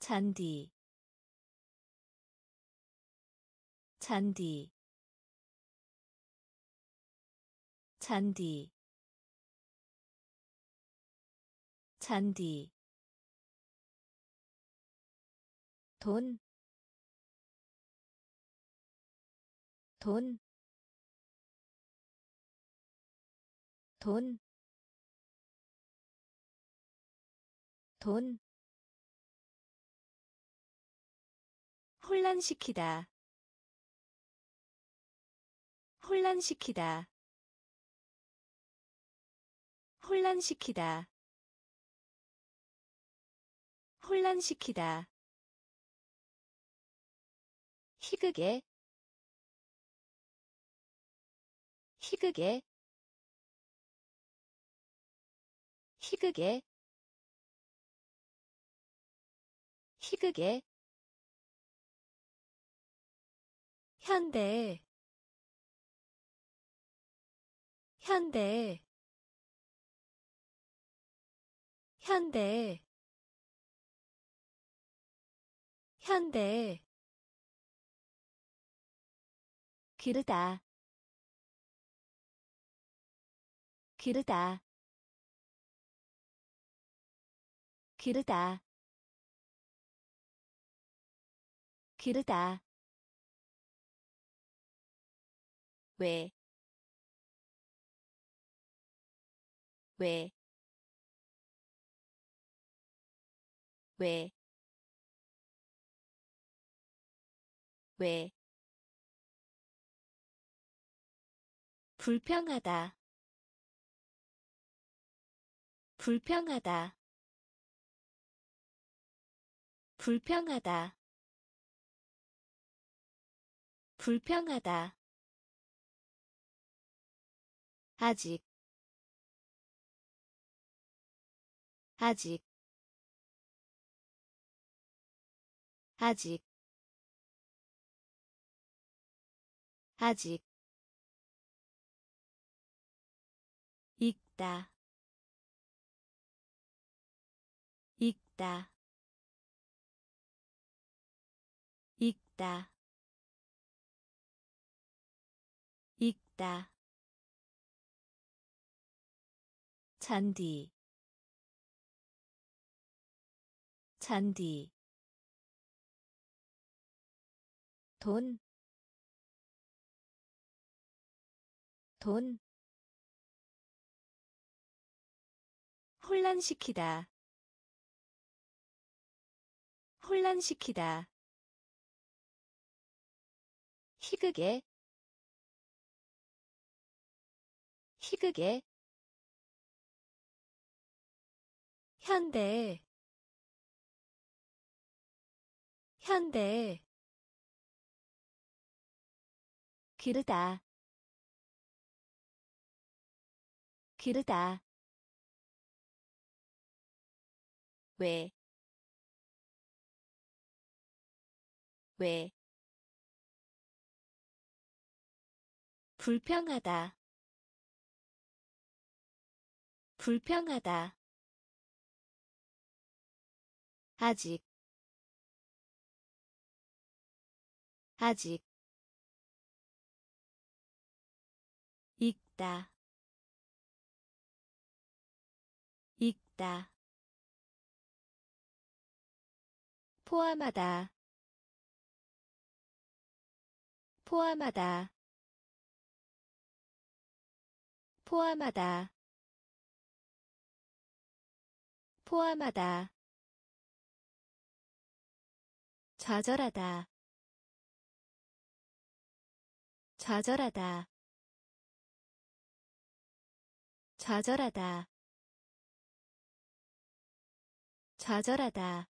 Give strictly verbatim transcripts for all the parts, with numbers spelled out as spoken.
잔디 잔디 잔디 잔디 돈, 돈, 돈, 돈, 혼란시키다, 혼란시키다, 혼란시키다, 혼란시키다, 희극의, 희극의, 희극의, 희극의, 현대, 현대, 현대, 현대, 기르다, 기르다, 기르다, 기르다, 왜, 왜, 왜, 왜, 불평하다, 불평하다, 불평하다, 불평하다, 아직, 아직, 아직, 아직, 읽다, 읽다, 읽다, 읽다, 잔디, 잔디, 돈, 돈, 혼란시키다, 혼란시키다, 희극의, 희극의, 현대, 현대, 기르다, 기르다, 왜, 왜, 불평하다, 불평하다, 아직, 아직, 읽다, 읽다, 포함하다, 포함하다, 포함하다, 포함하다, 좌절하다, 좌절하다, 좌절하다, 좌절하다,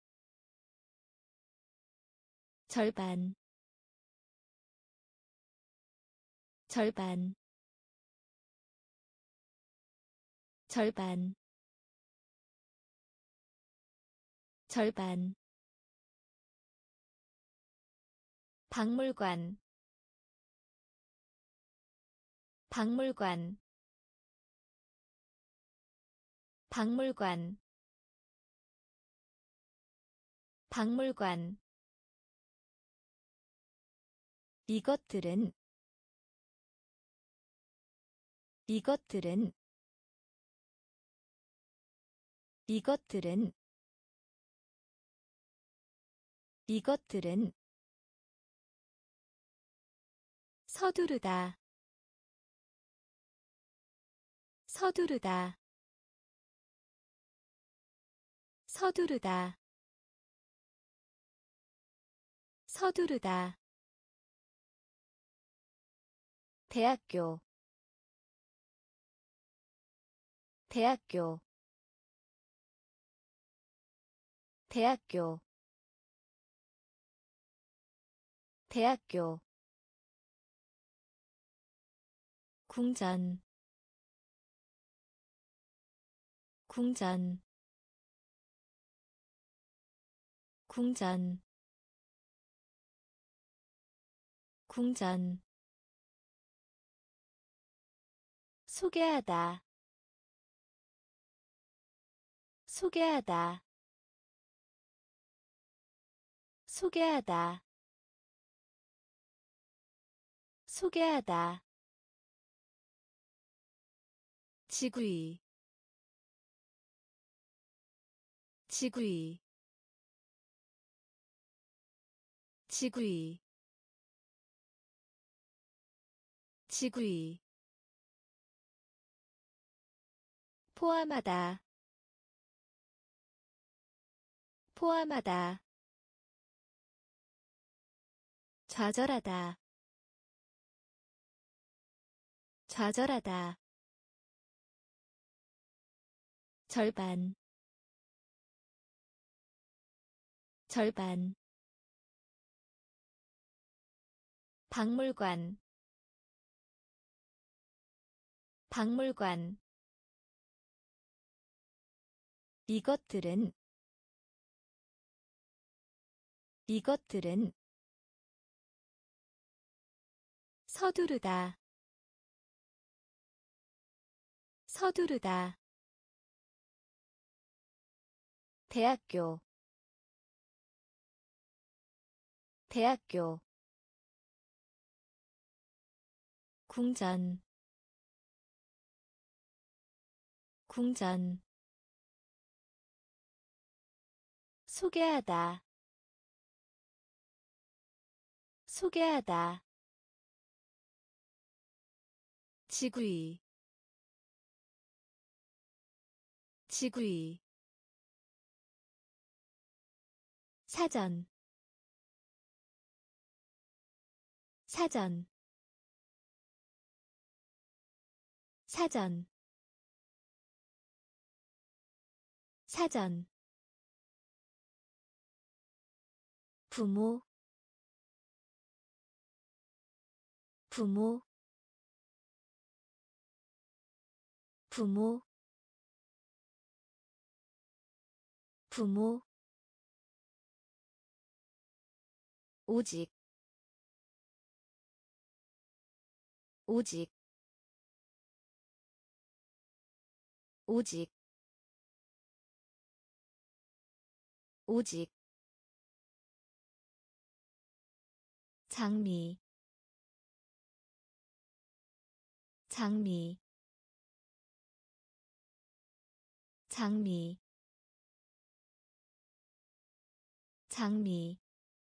절반, 절반, 절반, 절반, 박물관, 박물관, 박물관, 박물관. 이것들은 이것들은 이것들은 이것들은 서두르다 서두르다 서두르다 서두르다 대학교 대학교 대학교 대학교 궁전 궁전 궁전 궁전 소개하다 소개하다 소개하다 소개하다 지구이 지구이 지구이 지구이 포함하다 포함하다 좌절하다 좌절하다 절반 절반 박물관 박물관 이것들은 이것들은 서두르다 서두르다 대학교 대학교 궁전 궁전 소개하다 소개하다 지구이 지구이 사전 사전 사전 사전 부모 부모 부모 부모 오직 오직 오직 오직 장미 장미 장미 장미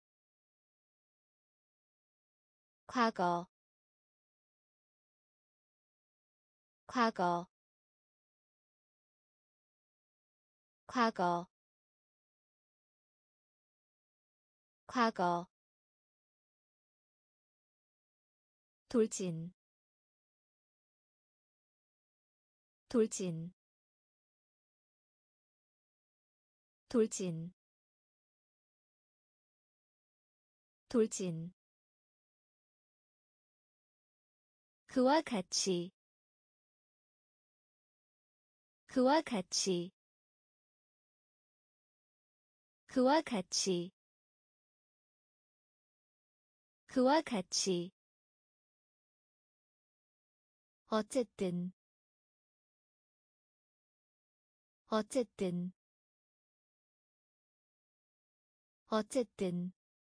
과거 과거 과거 과거 돌진 돌진 돌진 돌진 그와 같이 그와 같이 그와 같이 그와 같이 어쨌든 어쨌든 어쨌든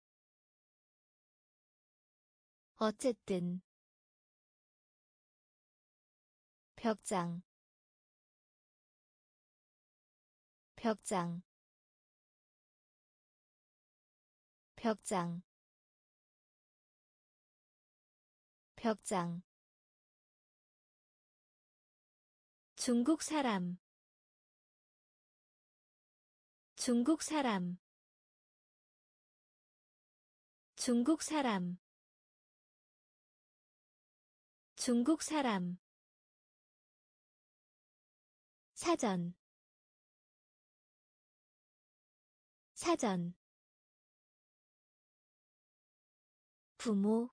어쨌든 벽장 벽장 벽장 벽장 중국 사람 중국 사람 중국 사람 중국 사람 사전 사전 부모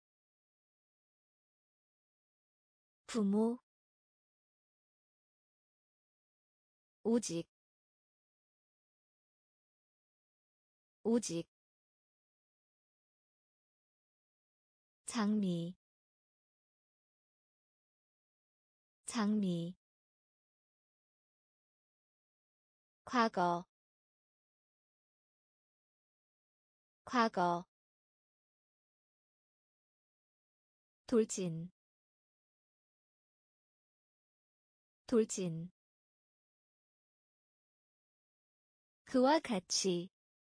부모 오직 오직 장미 장미 과거 과거 돌진 돌진 그와 같이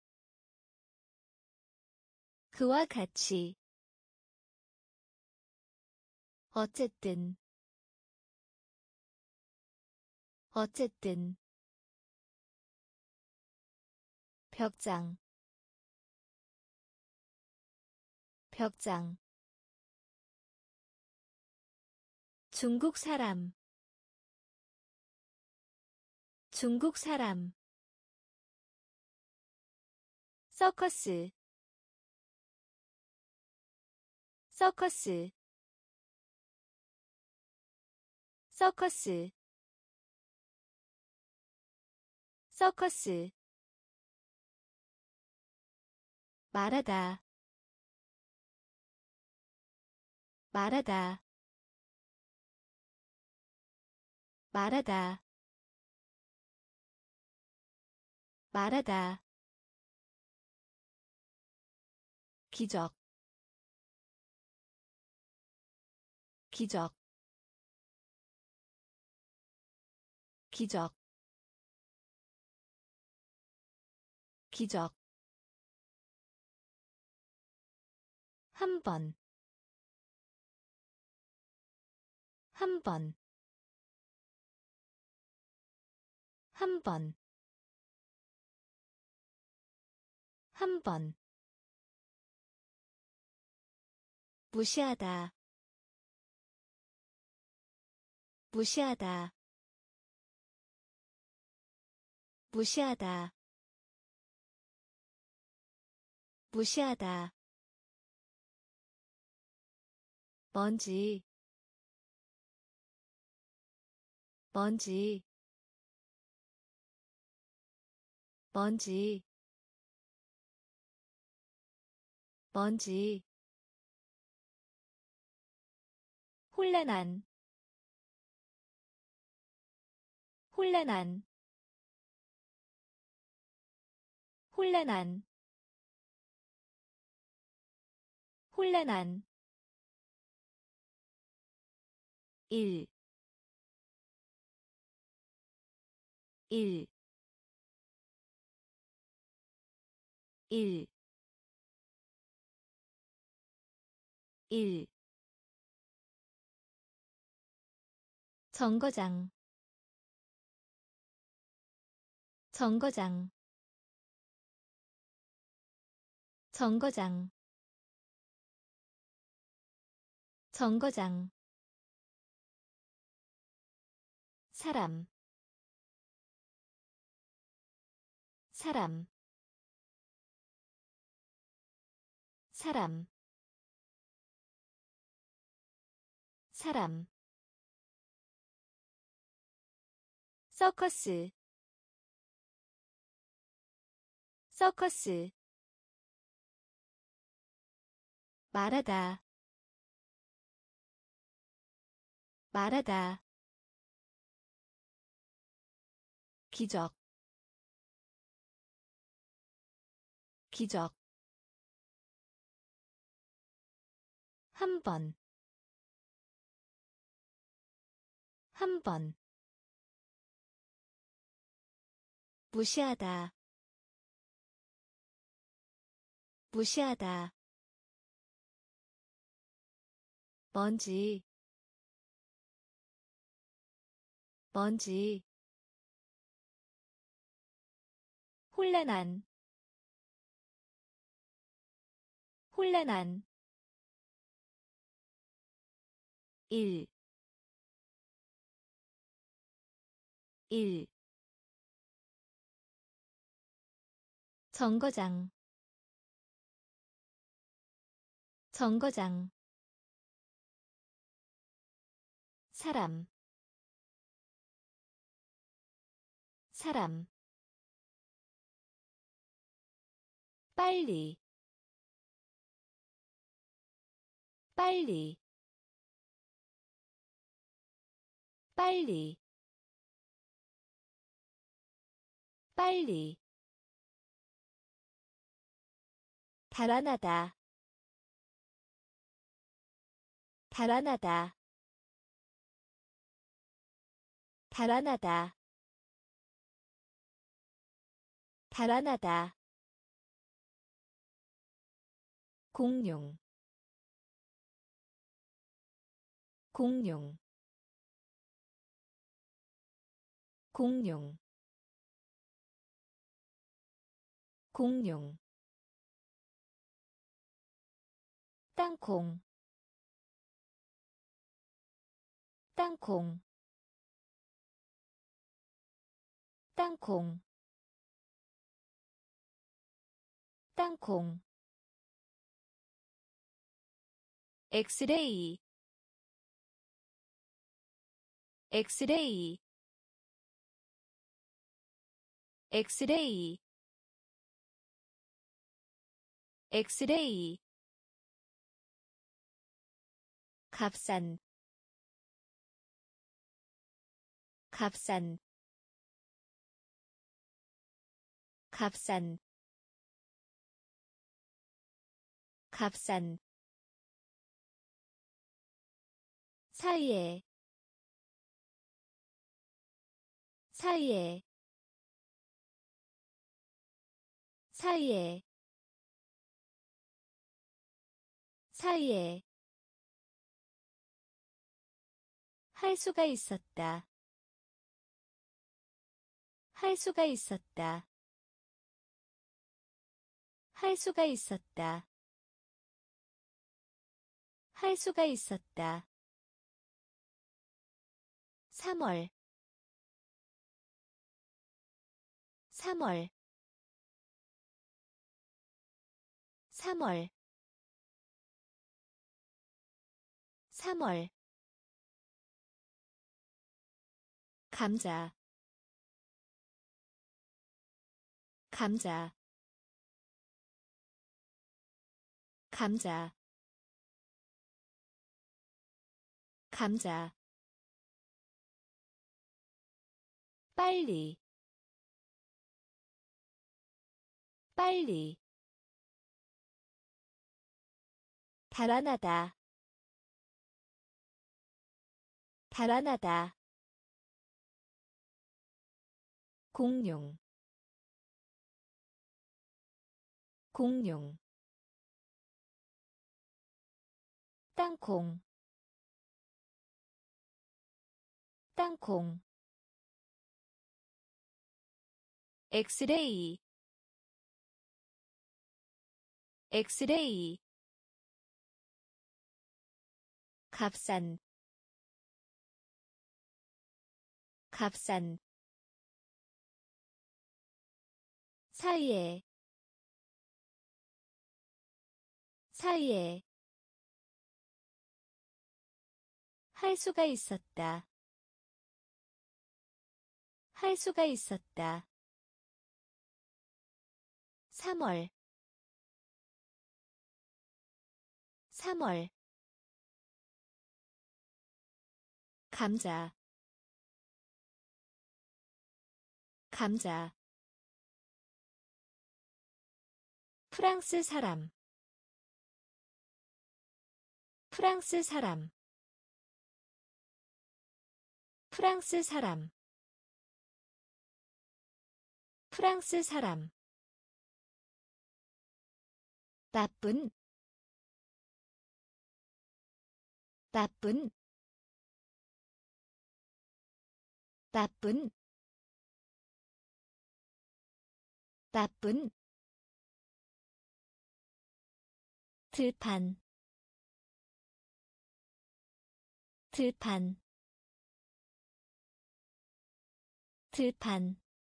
그와 같이 어쨌든 어쨌든 벽장 벽장 중국 사람 중국 사람 서커스 서커스 서커스 서커스 말하다 말하다 말하다 말하다 기적 기적 기적 기적 한 번, 한 번, 한 번, 한 번. 무시하다, 무시하다, 무시하다, 무시하다. 먼지, 먼지, 먼지, 먼지. 혼란한, 혼란한, 혼란한, 혼란한. 일, 일, 일, 일. 정거장, 정거장, 정거장, 정거장. 사람, 사람, 사람, 사람. 서커스, 서커스. 말하다, 말하다. 기적, 기적 한 번, 한 번. 무시하다, 무시하다. 먼지, 먼지. 혼란한, 혼란한. 일, 일. 정거장, 정거장. 사람, 사람. 빨리, 빨리, 빨리, 빨리. 달아나다, 달아나다, 달아나다, 달아나다. 공룡, 공룡, 공룡, 공룡. 땅콩, 땅콩, 땅콩, 땅콩. 엑스레이, 엑스레이, 엑스레이, 엑스레이. 값싼, 값싼, 값싼, 값싼. 사이에, 사이에, 사이에, 사이에. 할 수가 있었다, 할 수가 있었다, 할 수가 있었다, 할 수가 있었다. 삼월, 삼월, 삼월, 삼월. 감자, 감자, 감자, 감자. 빨리, 빨리. 달아나다, 달아나다. 공룡, 공룡. 땅콩, 땅콩. 엑스레이, 엑스레이. 값싼, 값싼. 사이에, 사이에. 할 수가 있었다, 할 수가 있었다. 삼월, 삼월. 감자, 감자. 프랑스 사람 프랑스 사람 프랑스 사람 프랑스 사람 나쁜 나쁜 나쁜 나쁜 들판 들판 들판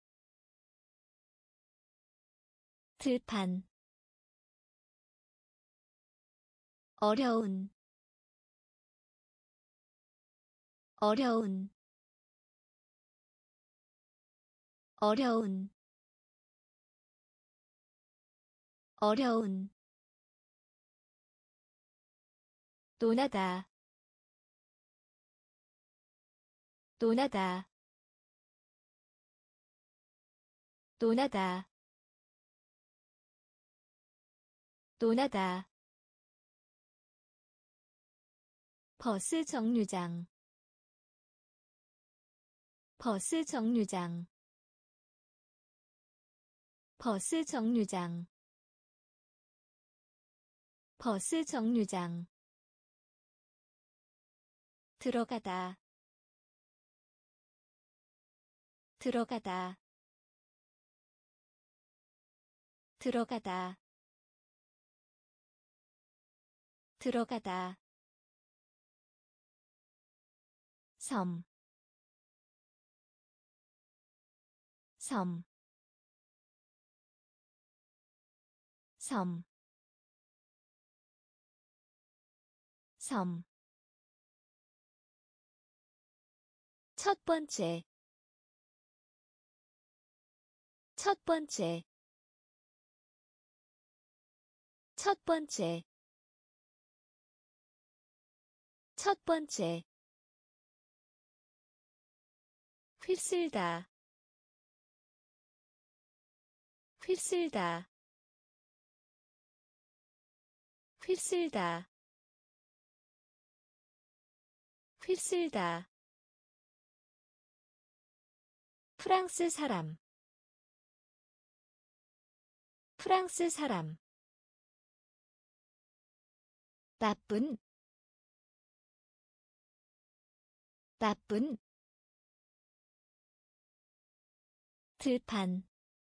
들판 어려운 어려운 어려운 어려운 논하다 논하다 논하다 논하다 버스 정류장 버스 정류장 버스 정류장 버스 정류장 들어가다 들어가다 들어가다 들어가다 섬, 섬, 섬, 섬. 첫 번째, 첫 번째, 첫 번째, 첫 번째. 휩쓸다, 휩쓸다, 휩쓸다, 휩쓸다. 프랑스 사람, 프랑스 사람. 나쁜, 나쁜. 들판,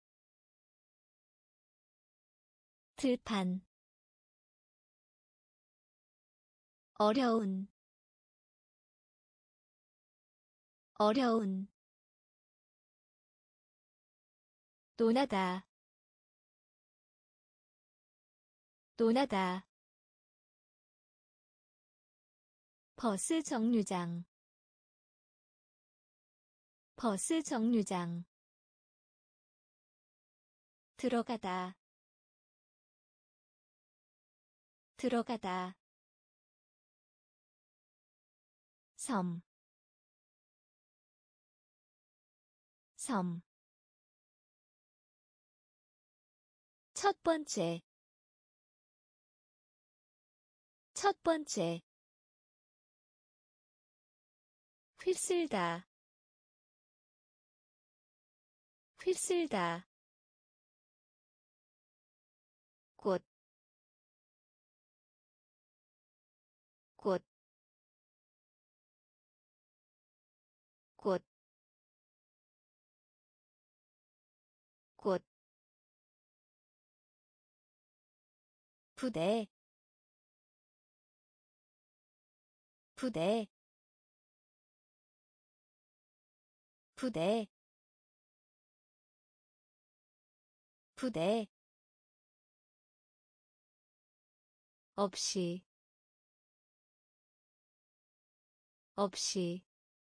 들판. 어려운, 어려운. 논하다, 논하다. 버스 정류장, 버스 정류장. 들어가다, 들어가다. 섬, 섬. 첫 번째, 첫 번째. 휩쓸다, 휩쓸다. 꽃, 꽃, 꽃, 꽃. 부대, 부대, 부대, 부대. 없이, 없이,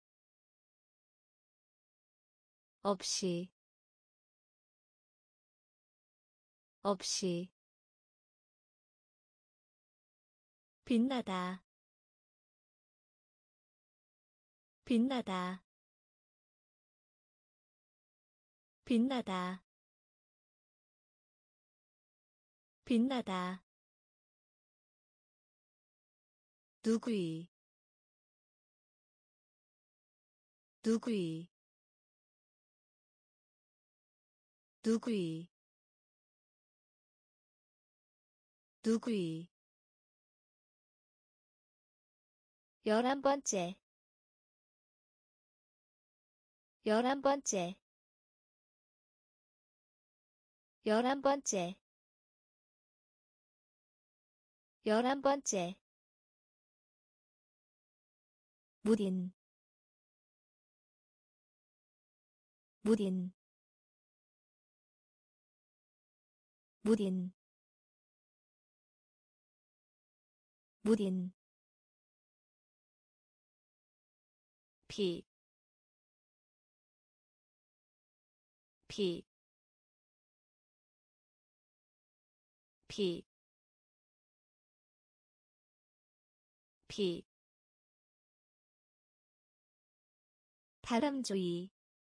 없이, 없이. 빛나다, 빛나다, 빛나다, 빛나다. 누구이 누구이 누구이 누구이 열한 번째 열한 번째 열한 번째 열한 번째 무딘 무딘 무딘 무딘 피, 피, 피, 피. 다람쥐,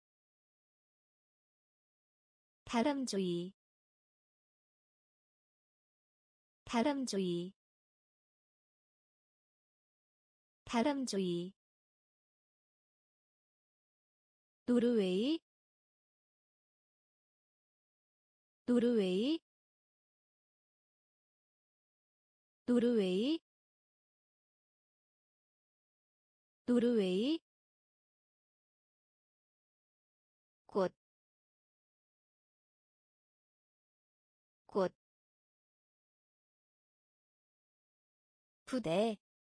다람쥐, 다람쥐, 다람쥐. 노르웨이, 노르웨이, 노르웨이, 노르웨이. 꽃, 꽃. 부대,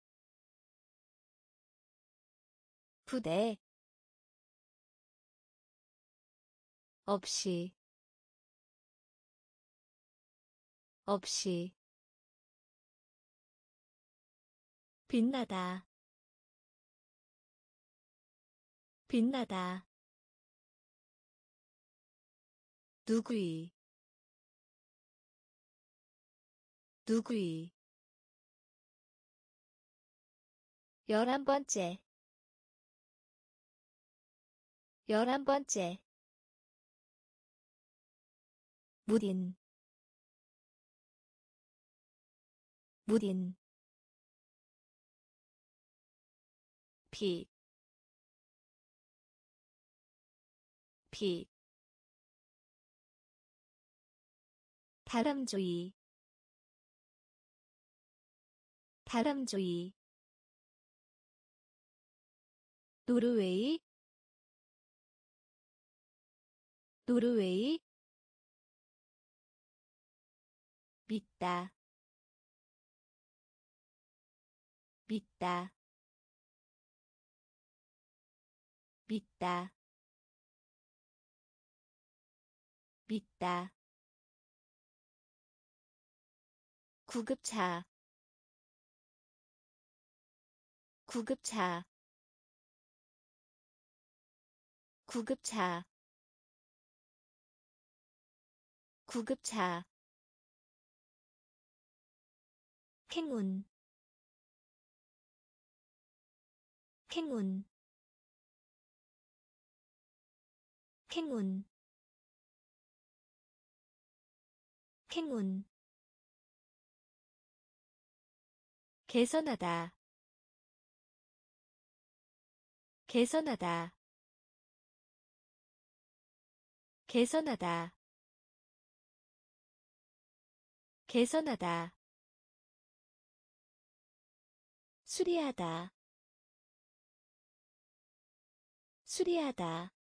부대. 없이, 없이. 빛나다, 빛나다. 누구이 누구이 열한 번째 열한 번째 무딘 무딘 피, 피. 다람쥐, 다람쥐. 노르웨이, 노르웨이. 믿다, 믿다, 믿다, 믿다. 구급차, 구급차, 구급차, 구급차. 행운, 행운, 행운, 행운. 개선하다, 개선하다, 개선하다, 개선하다. 수리하다, 수리하다,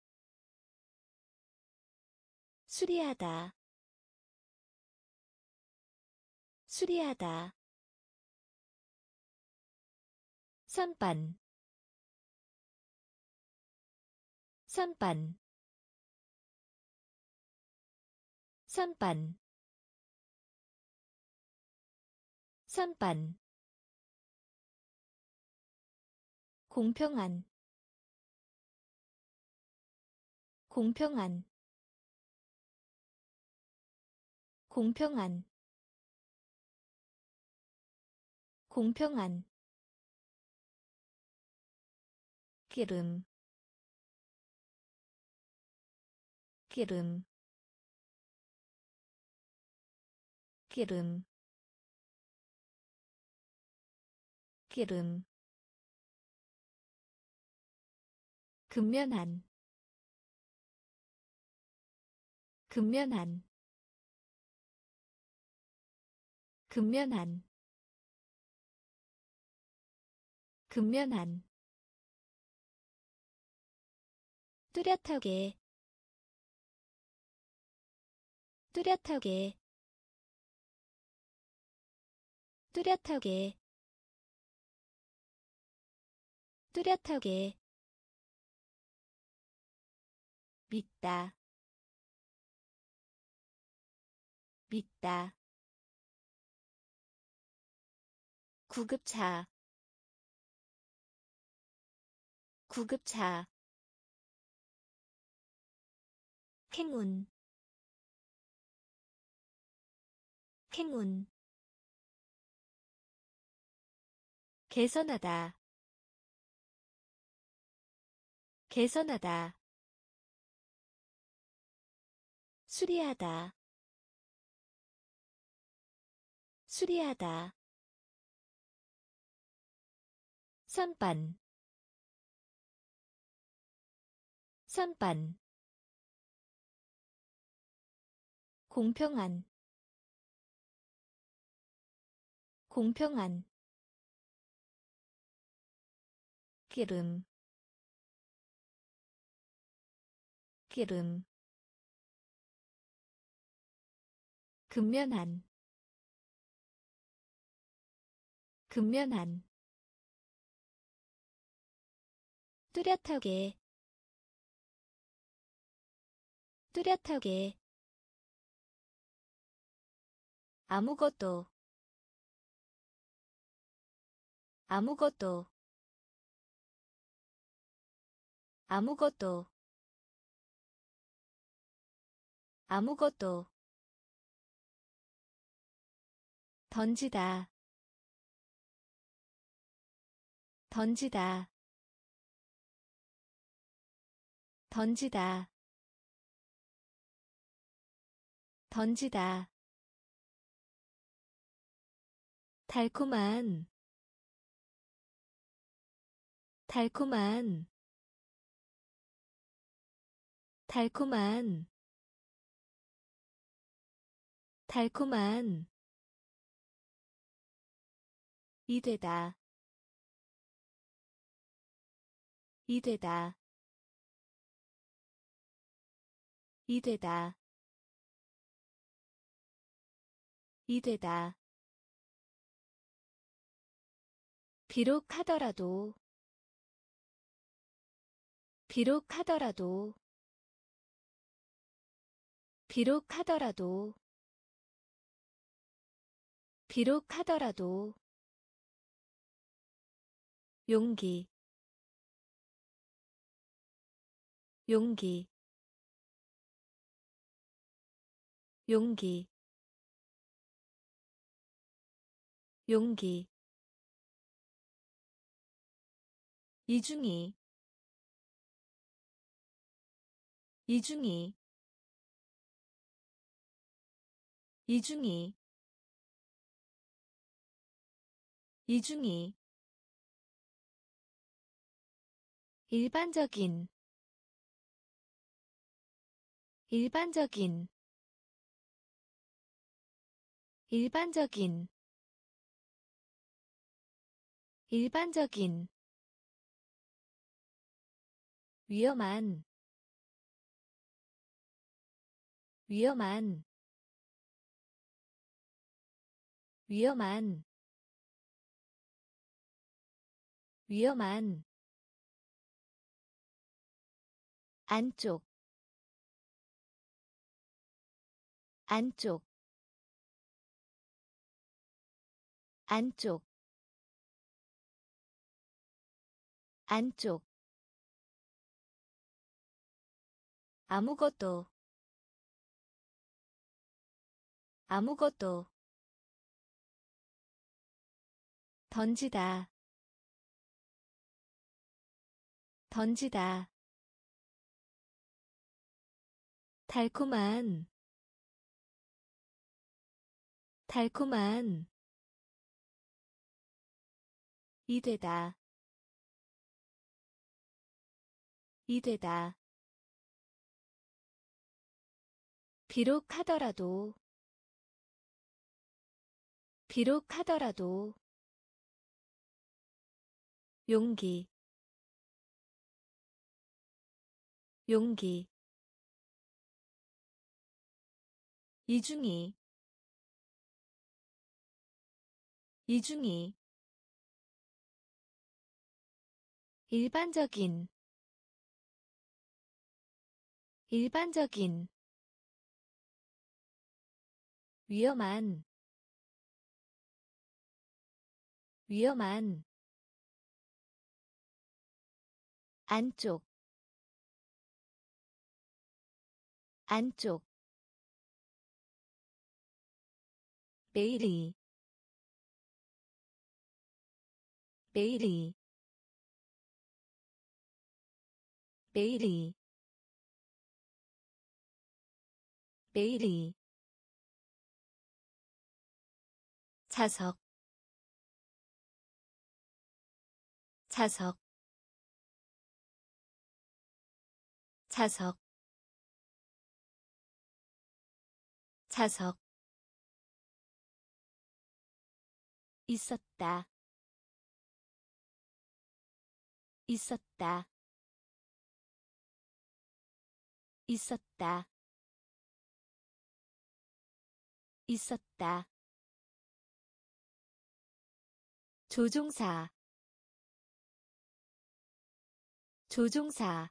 수리하다, 수리하다. 선반, 선반, 선반, 선반. 공평한, 공평한, 공평한, 공평한. 기름, 기름, 기름 기름 근면한 근면한 근면한 근면한 뚜렷하게 뚜렷하게 뚜렷하게 뚜렷하게 믿다 믿다 구급차 구급차 행운 행운 개선하다 개선하다 수리하다 수리하다 선반 선반 공평한 공평한 기름 기름 근면한 근면한 뚜렷하게 뚜렷하게 아무것도 아무것도 아무것도 아무것도 던지다 던지다 던지다 던지다 달콤한 달콤한 달콤한 달콤한 이되다 이되다 이되다 이되다 비록 하더라도 비록 하더라도 비록 하더라도 비록 하더라도 용기 용기 용기 용기 이중이 이중이 이중이 이중이 일반적인 일반적인 일반적인 일반적인 위험한 위험한 위험한 위험한 안쪽 안쪽 안쪽 안쪽 아무것도 아무것도 던지다 던지다 달콤한 달콤한 이되다 이되다 비록 하더라도 비록 하더라도 용기 용기 이중이 이중이 일반적인 일반적인 위험한 위험한 안쪽 안쪽 매일이 매일이 매일이 매일이 자석 자석 자석 자석 있었다 있었다 있었다 있었다 조종사 조종사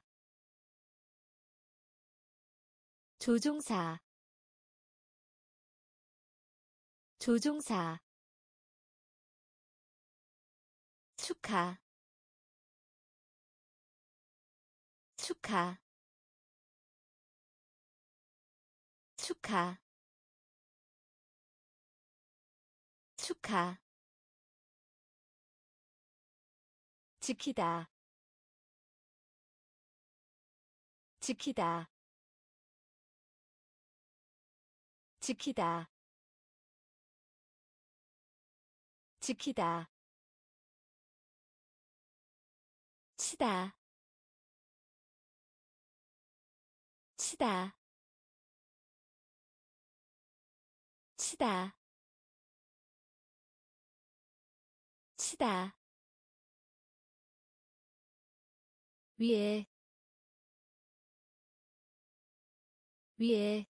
조종사 조종사 축하 축하 축하 축하 지키다 지키다 지키다 지키다 치다 치다 치다 치다 위에 위에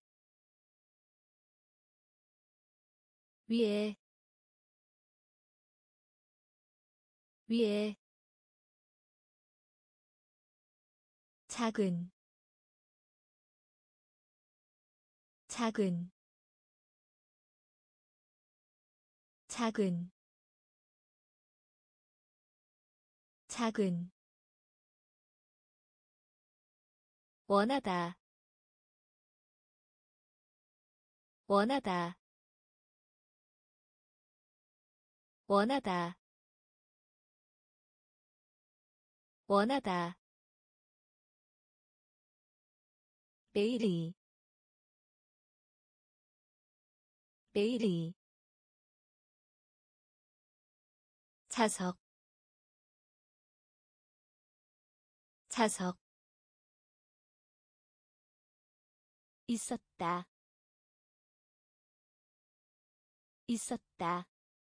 위에 위에 작은 작은 작은 작은 원하다 원하다 원하다 원하다 매일이 매일이 자석 자석 있었다 있었다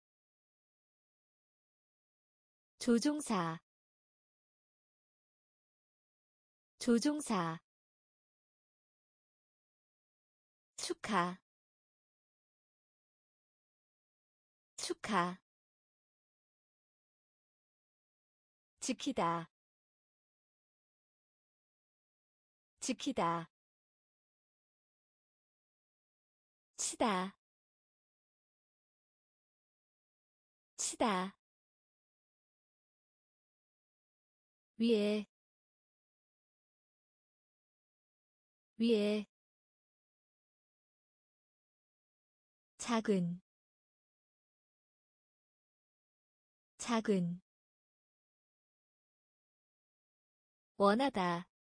조종사 조종사 축하 축하 지키다 지키다 치다 치다 위에 위에 작은 작은 원하다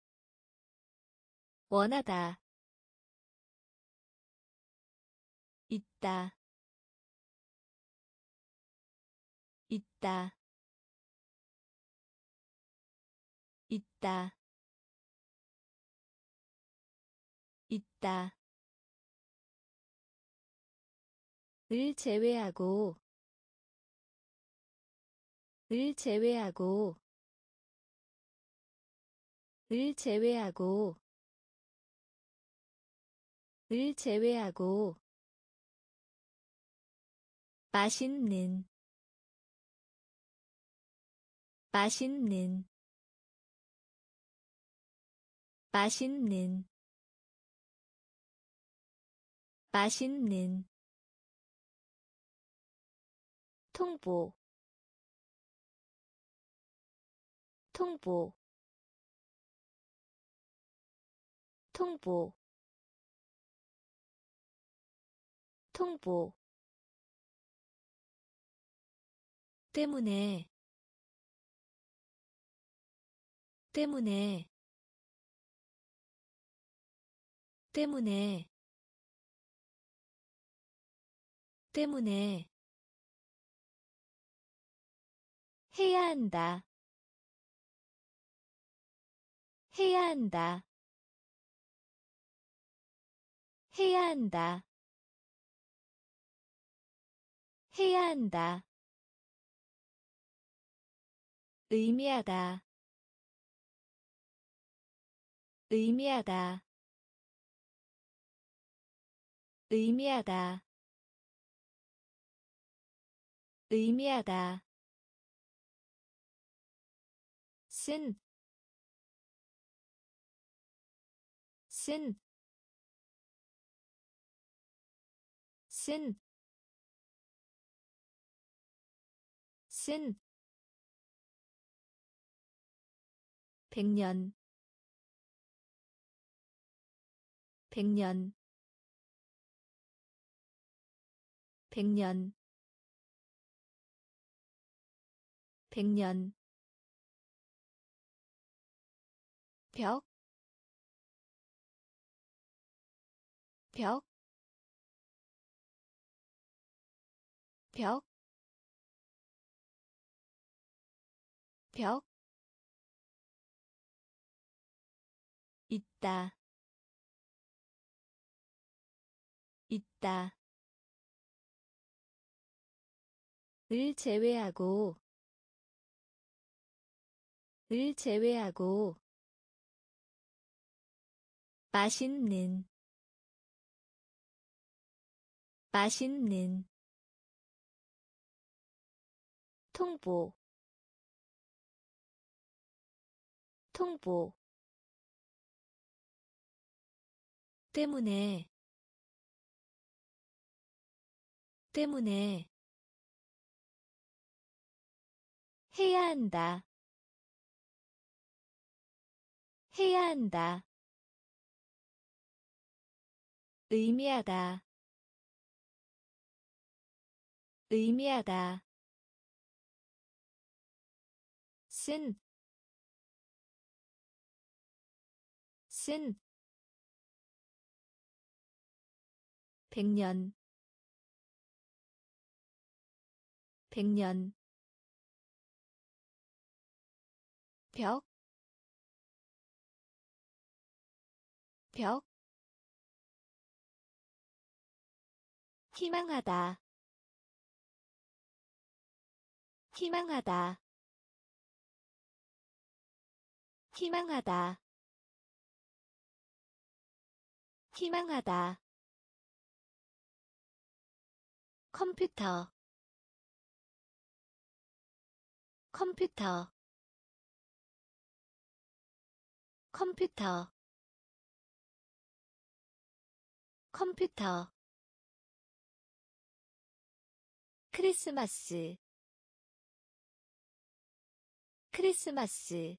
원하다 있다, 있다, 있다, 있다. 을 제외하고, 을 제외하고, 을 제외하고, 을 제외하고. 맛있는, 맛있는, 맛있는, 맛있는. 통보, 통보, 통보, 통보. 때문에, 때문에, 때문에, 때문에. 해야 한다, 해야 한다, 해야 한다, 해야 한다. 의미하다, 의미하다, 의미하다, 의미하다. 쓴, 쓴, 쓴, 쓴. 백년, 백년, 백년, 백년. 벽, 벽, 벽, 벽. 있다, 있다. 을 제외하고, 을 제외하고. 맛있는, 맛있는. 통보, 통보. 때문에, 때문에. 해야 한다, 해야 한다. 의미하다, 의미하다. 쓴, 쓴. 백년, 백년. 벽, 벽. 희망하다, 희망하다, 희망하다, 희망하다. 컴퓨터, 컴퓨터, 컴퓨터, 컴퓨터. 크리스마스, 크리스마스,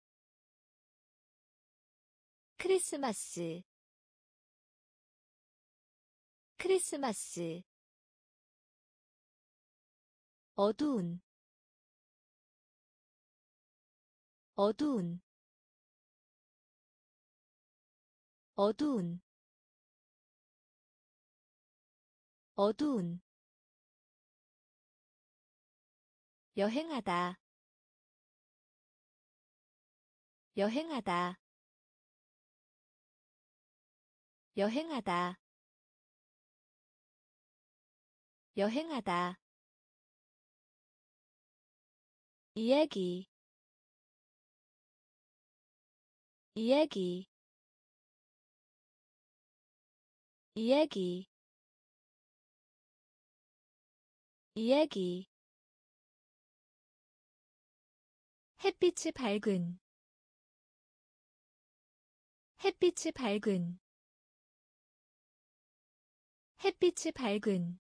크리스마스, 크리스마스. 어두운, 어두운, 어두운. 어두운 여행하다 여행하다 여행하다 여행하다 이야기 이야기 이야기 이야기 햇빛이 밝은 햇빛이 밝은 햇빛이 밝은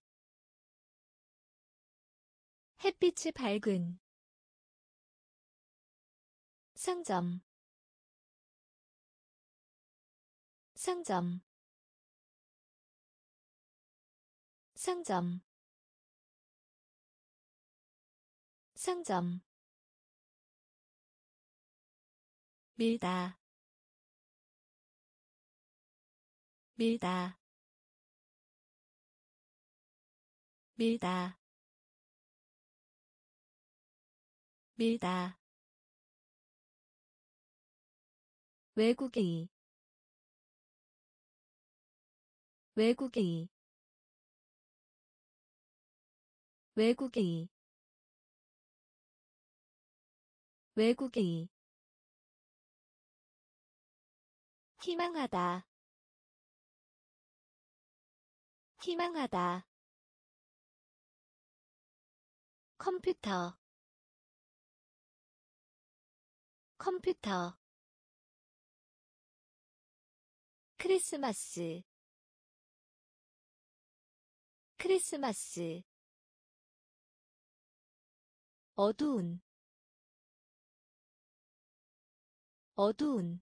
햇빛이 밝은 상점 상점 상점 상점 밀다 밀다 밀다 밀다 외국인 외국인 외국인 외국인 희망하다 희망하다 컴퓨터 컴퓨터 크리스마스 크리스마스 어두운 어두운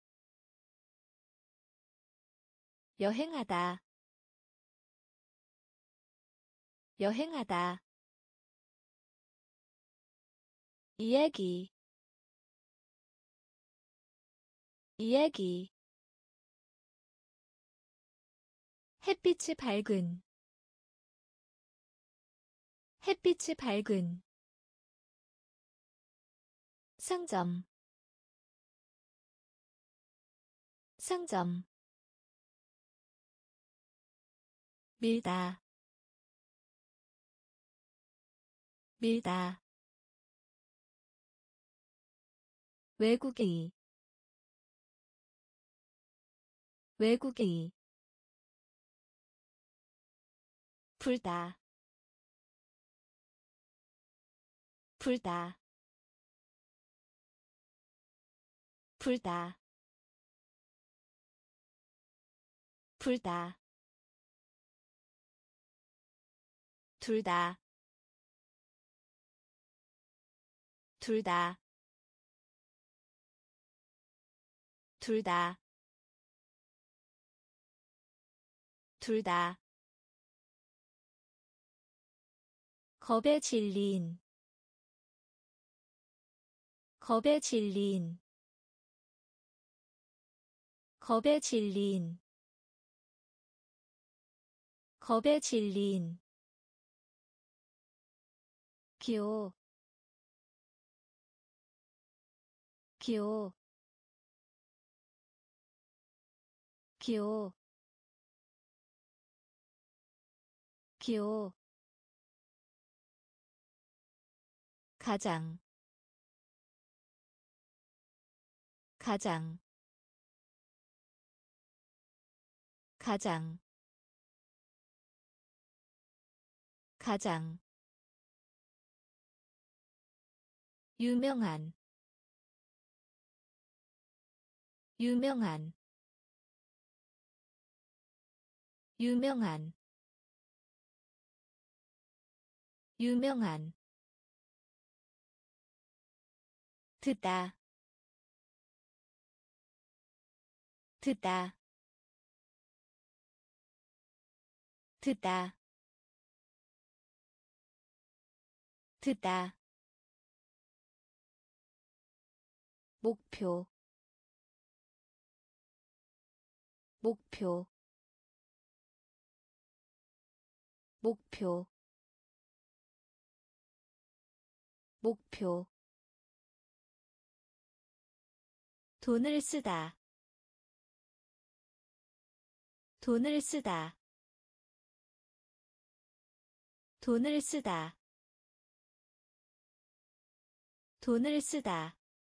여행하다 여행하다 이야기 이야기 햇빛이 밝은 햇빛이 밝은 상점 상점 밀다 밀다 외국인 외국인 불다 불다 불다 불다 둘다 둘다 둘다 둘다 겁에 질린 겁에 질린 겁에 질린 겁에 질린 기호 기호 기호 기호 가장 가장 가장 가장 유명한 유명한 유명한 유명한 듣다 듣다 듣다 듣다 목표 목표 목표 목표 돈을 쓰다 돈을 쓰다 돈을 쓰다 돈을 쓰다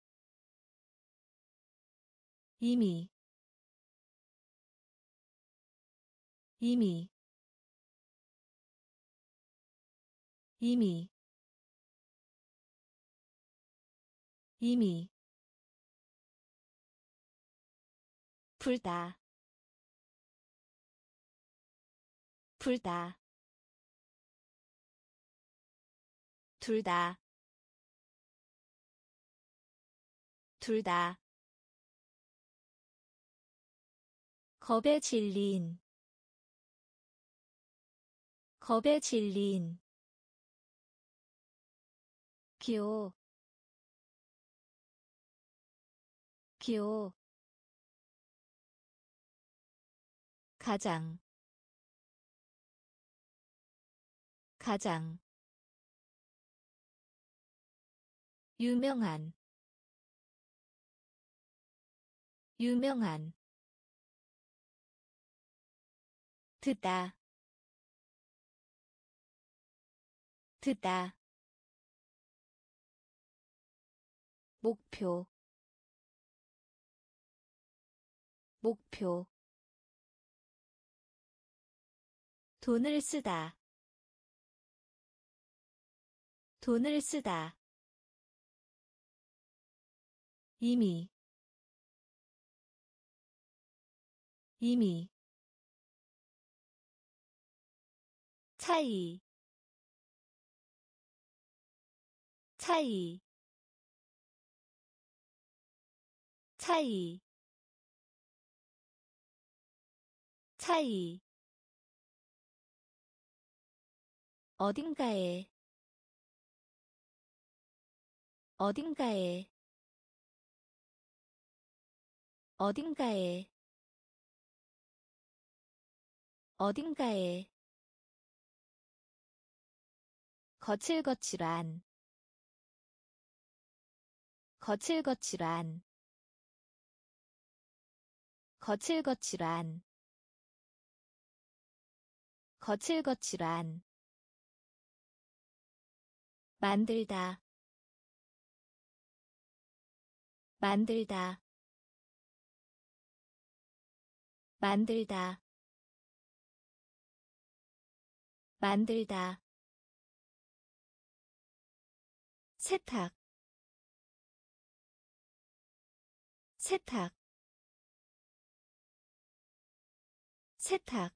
이미 이미 이미 이미 불다 불다 둘다 둘다 겁에 질린 겁에 질린 기호 기호 가장 가장 유명한 유명한 듣다 듣다 목표 목표 돈을 쓰다 돈을 쓰다 이미 이미 차이 차이 차이 차이 어딘가에 어딘가에 어딘가에 어딘가에 거칠거칠한 거칠거칠한 거칠거칠한 거칠거칠한 만들다 만들다 만들다 만들다 세탁 세탁 세탁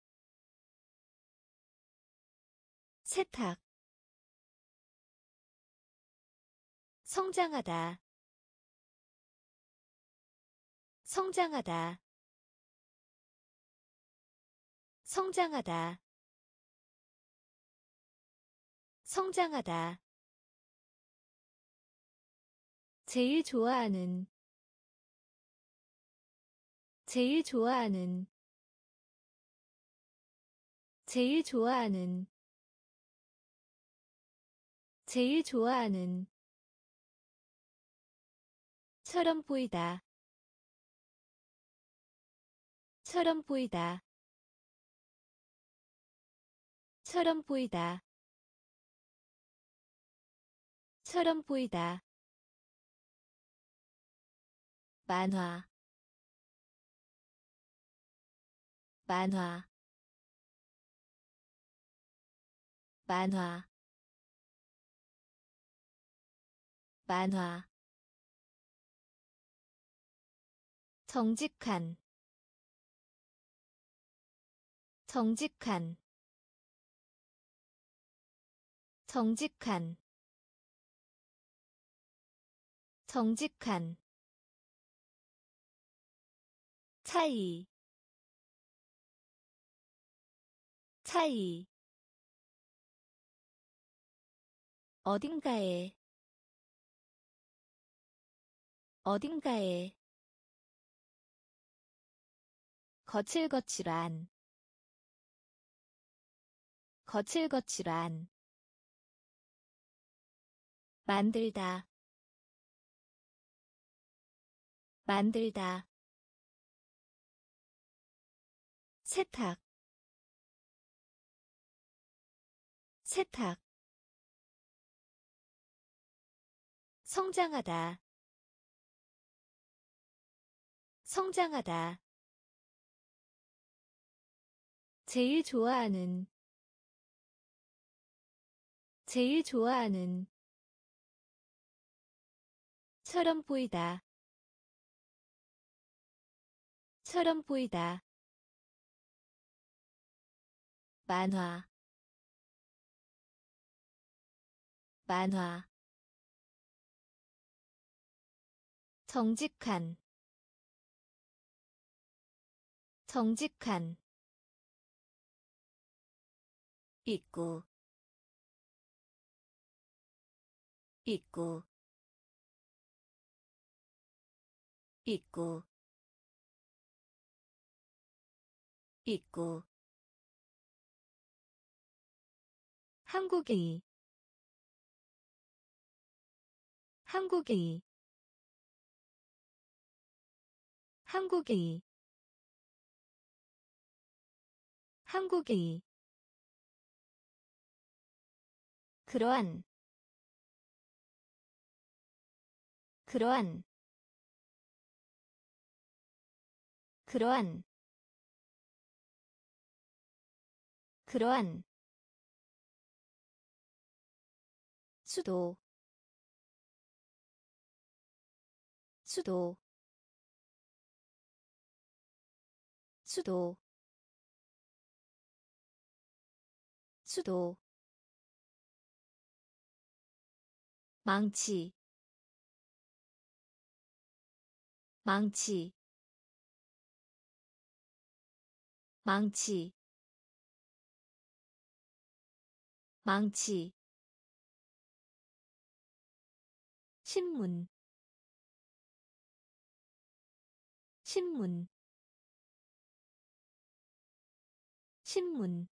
세탁 성장하다 성장하다 성장하다 성장하다 제일 좋아하는 제일 좋아하는 제일 좋아하는 제일 좋아하는 처럼 보이다 처럼 보이다 처럼 보이다 처럼 보이다 만화 만화 만화 만화 정직한 정직한 정직한 정직한 차이 차이 어딘가에 어딘가에 거칠거칠한 거칠거칠한 만들다 만들다 세탁 세탁 성장하다 성장하다 제일 좋아하는 제일 좋아하는 처럼 보이다 처럼 보이다 만화 만화 정직한 정직한 입구 입구 입구 입구 한국의 한국의 한국의 한국의 그러한 그러한 그러한 그러한 수도 수도 수도 수도 망치 망치 망치 망치 신문 신문 신문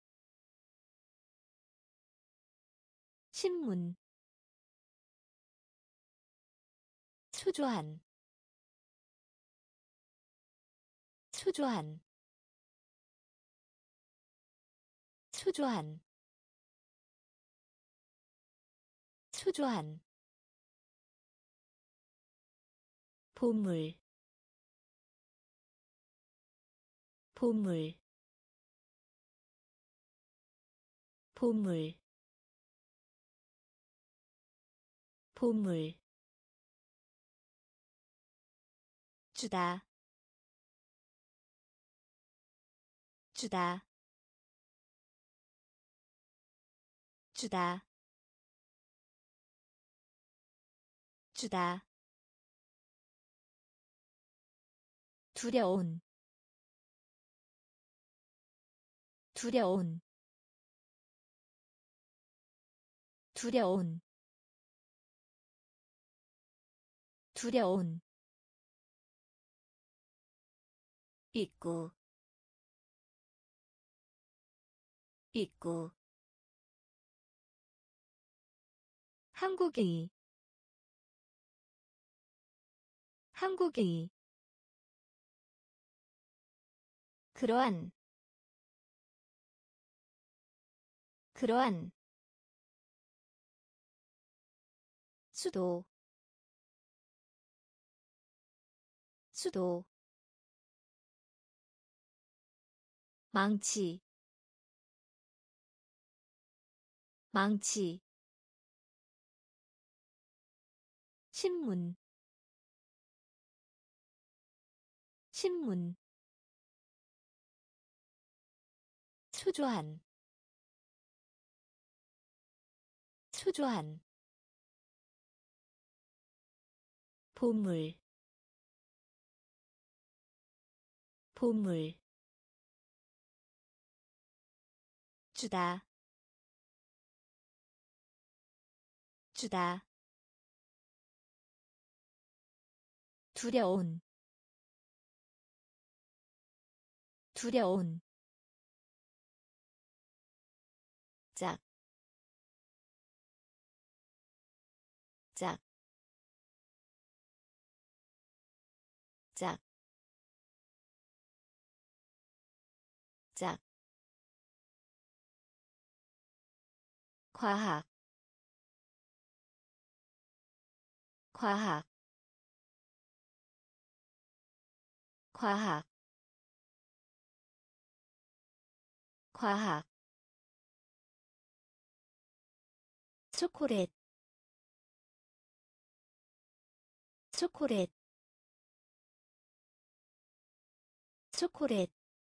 신문 초조한 초조한 초조한 초조한 보물 보물 보물 보물 주다 주다 주다 주다 두려운 두려운 두려운 두려운 입구 입구 한국의 한국의 그러한 그러한 수도 수도 망치 망치 신문 신문 초조한 초조한 보물 보물 주다 주다 두려운 두려운 짝, 과학, 과학, 과학, 과학, 초콜릿, 초콜릿, 초콜릿,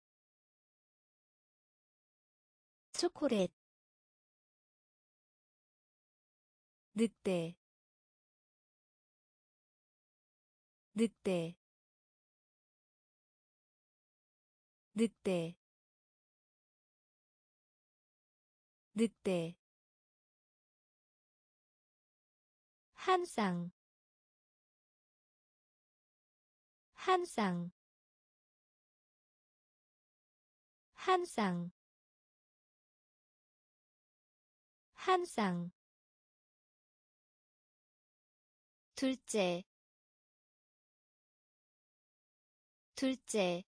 초콜릿, 늑대, 늑대, 늑대, 늑대, 한 쌍, 한 쌍, 한 쌍, 한 쌍, 둘째, 둘째,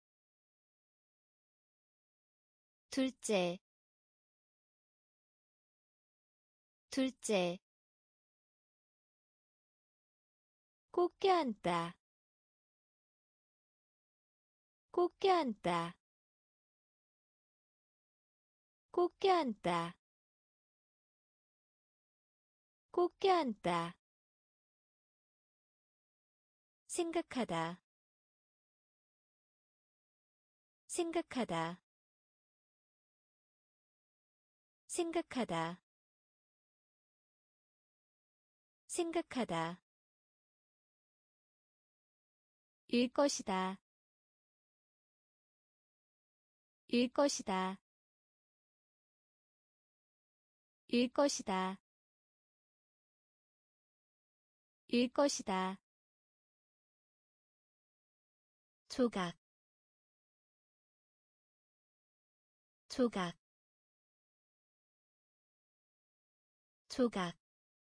둘째, 둘째, 꼭 껴안다, 꼭 껴안다, 꼭 껴안다, 꼭 껴안다, 생각하다, 생각하다, 생각하다, 생각하다, 일 것이다, 일 것이다, 일 것이다, 일 것이다, 조각, 조각, 조각,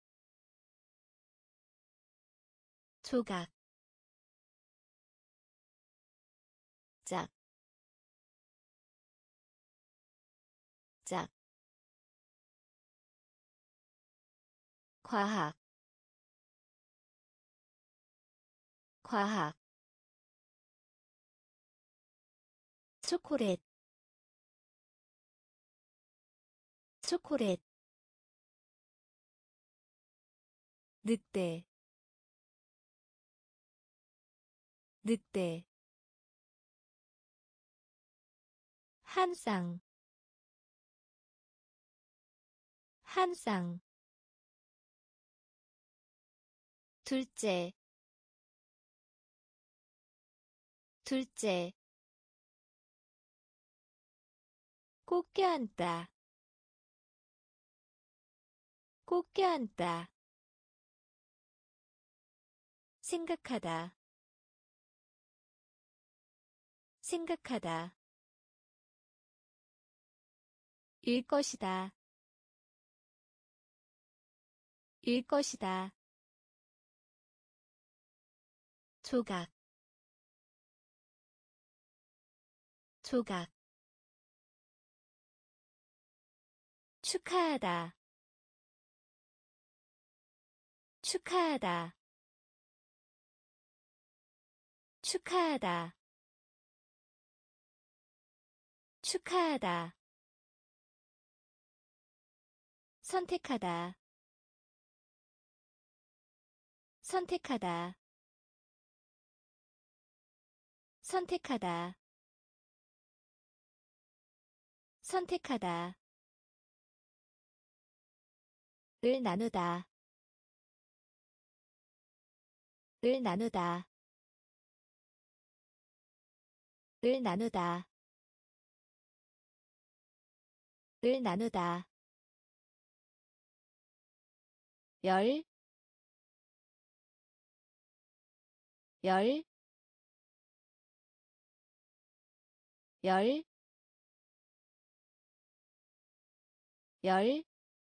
조각, 짝, 짝, 과학, 과학, 초콜릿, 초콜릿, 늑대, 늑대, 한 쌍, 한 쌍, 둘째, 둘째, 꼭 껴안다, 꼭 껴안다, 생각하다, 생각하다, 일 것이다, 일 것이다, 조각, 조각, 축하하다, 축하하다, 축하하다, 축하하다, 선택하다, 선택하다, 선택하다, 선택하다, 을 나누다, 을 나누다, 을 나누다, 을 나누다, 열, 열, 열, 열,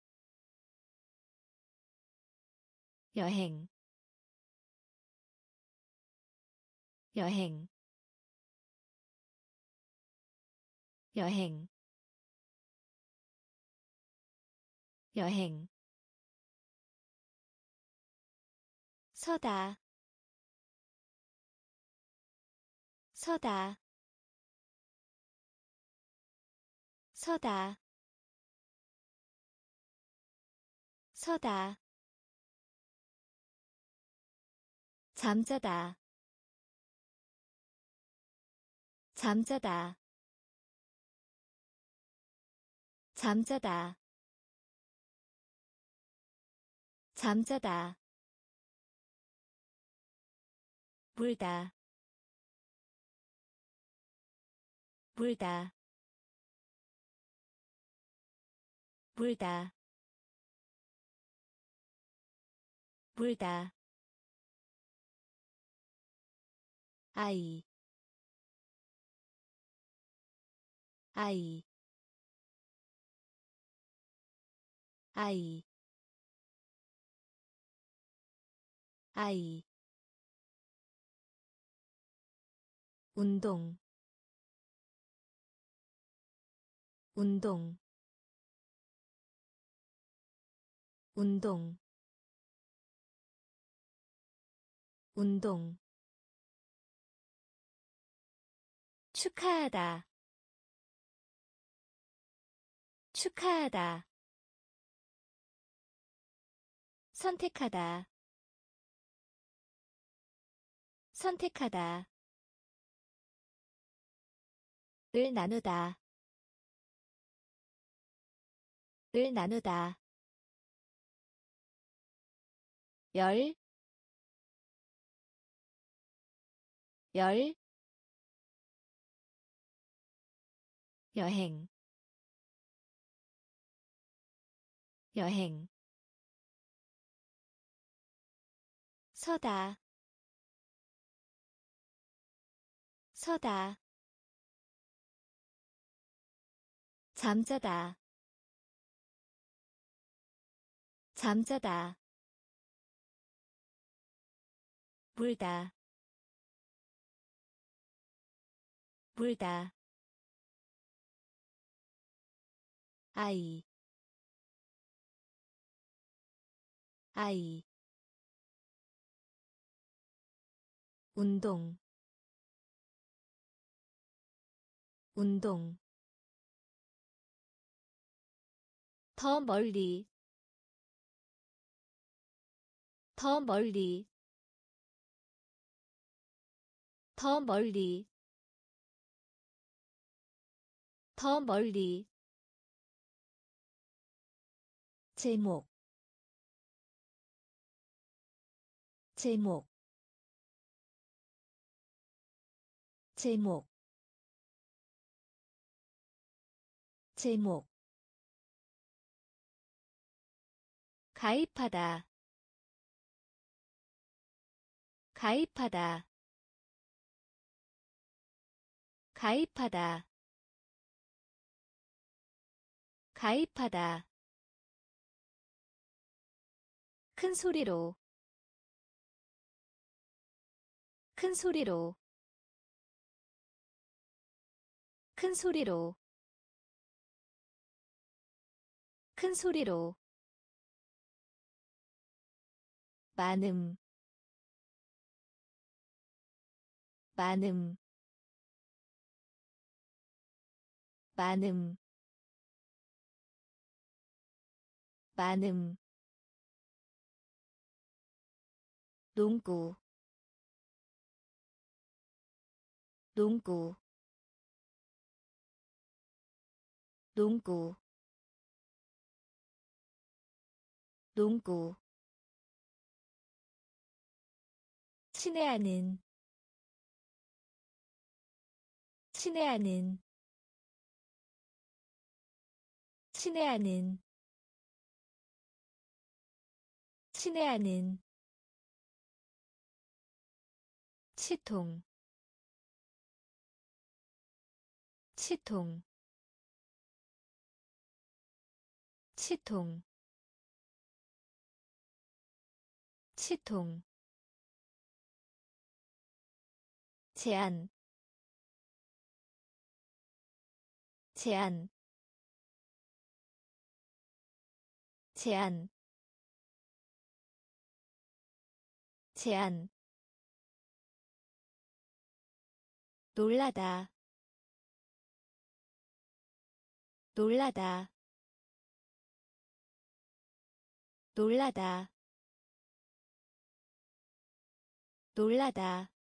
여행, 여행, 여행 여행 서다 서다 서다 서다 잠자다 잠자다 잠자다 잠자다 물다 물다 물다 물다 아이 아이 아이 아이 운동 운동 운동 운동 축하하다 축하하다 선택하다 선택하다 을 나누다 을 나누다 열, 열, 여행, 여행, 서다, 서다, 잠자다, 잠자다, 물다, 물다, 아이, 아이, 운동, 운동, 더 멀리, 더 멀리, 더 멀리, 더 멀리, 제목, 제목, 제목, 제목, 가입하다, 가입하다, 가입하다, 가입하다, 큰 소리로, 큰 소리로, 큰 소리로, 큰 소리로, 많음, 많음, 많음, 많음, 농구, 농구, 농구, 농구, 친애하는, 친애하는, 친애하는, 친애하는, 치통, 치통, 치통, 치통, 제한, 제한 제한 제한 놀라다 놀라다 놀라다 놀라다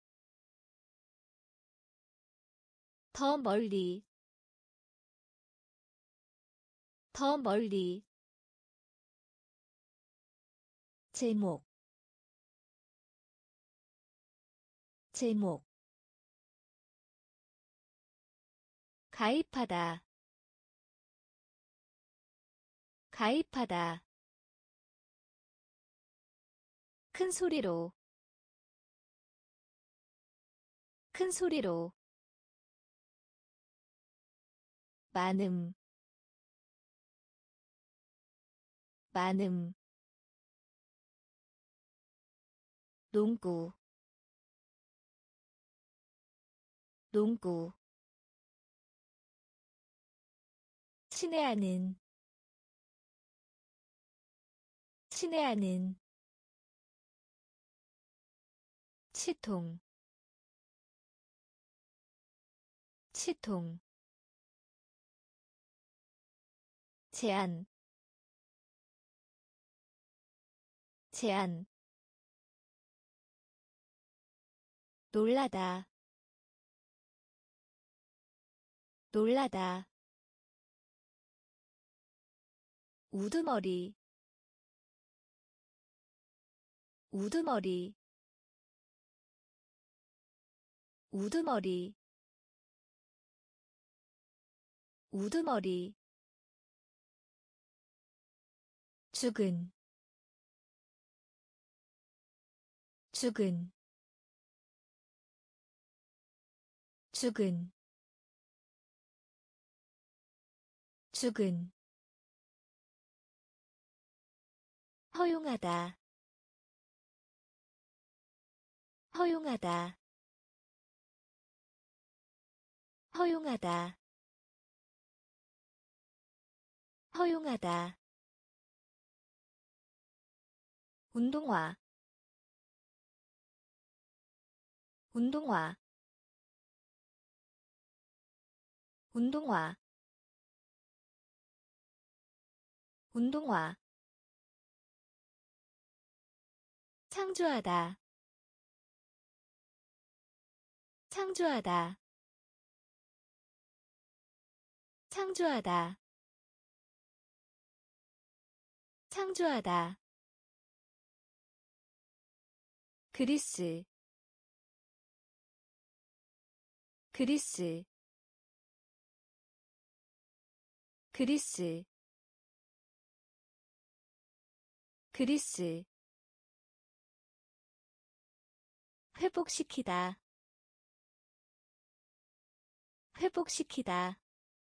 더 멀리 더 멀리 제목 제목 가입하다 가입하다 큰 소리로 큰 소리로 많음 많음 농구 농구 친애하는 친애하는 치통 치통 제한 제한 놀라다 놀라다 우두머리 우두머리 우두머리 우두머리 죽은 죽은 죽은 죽은 허용하다 허용하다 허용하다 허용하다 운동화 운동화 운동화 운동화 창조하다 창조하다 창조하다 창조하다 그리스 그리스 그리스 그리스 회복시키다 회복시키다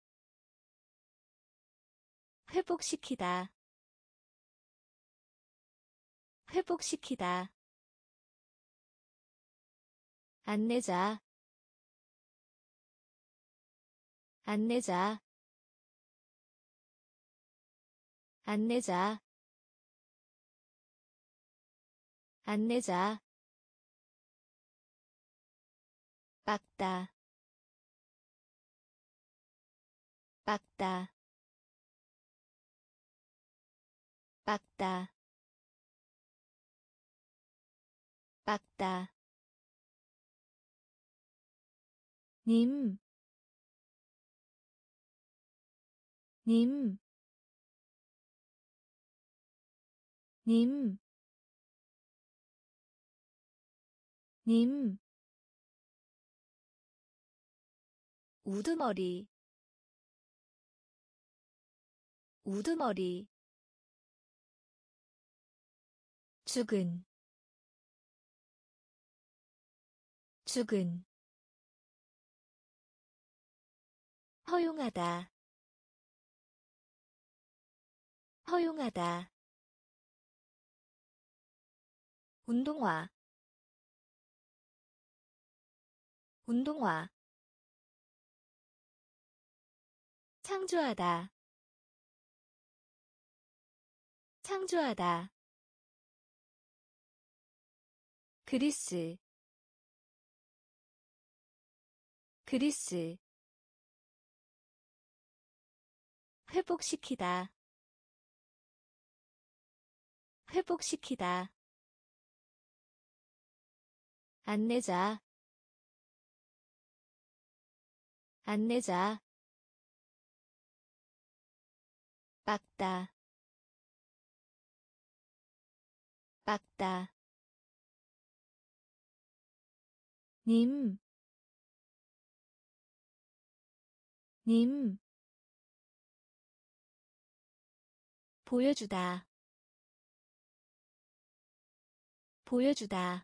회복시키다 회복시키다 안내자 안내자 안내자 안내자 빡다 빡다 빡다 빡다 님, 님, 님, 님, 우두머리, 우두머리, 죽은, 죽은, 허용하다, 허용하다, 운동화, 운동화, 창조하다, 창조하다. 그리스, 그리스. 회복시키다, 회복시키다. 안내자, 안내자. 빡다, 빡다. 님, 님. 보여주다, 보여주다,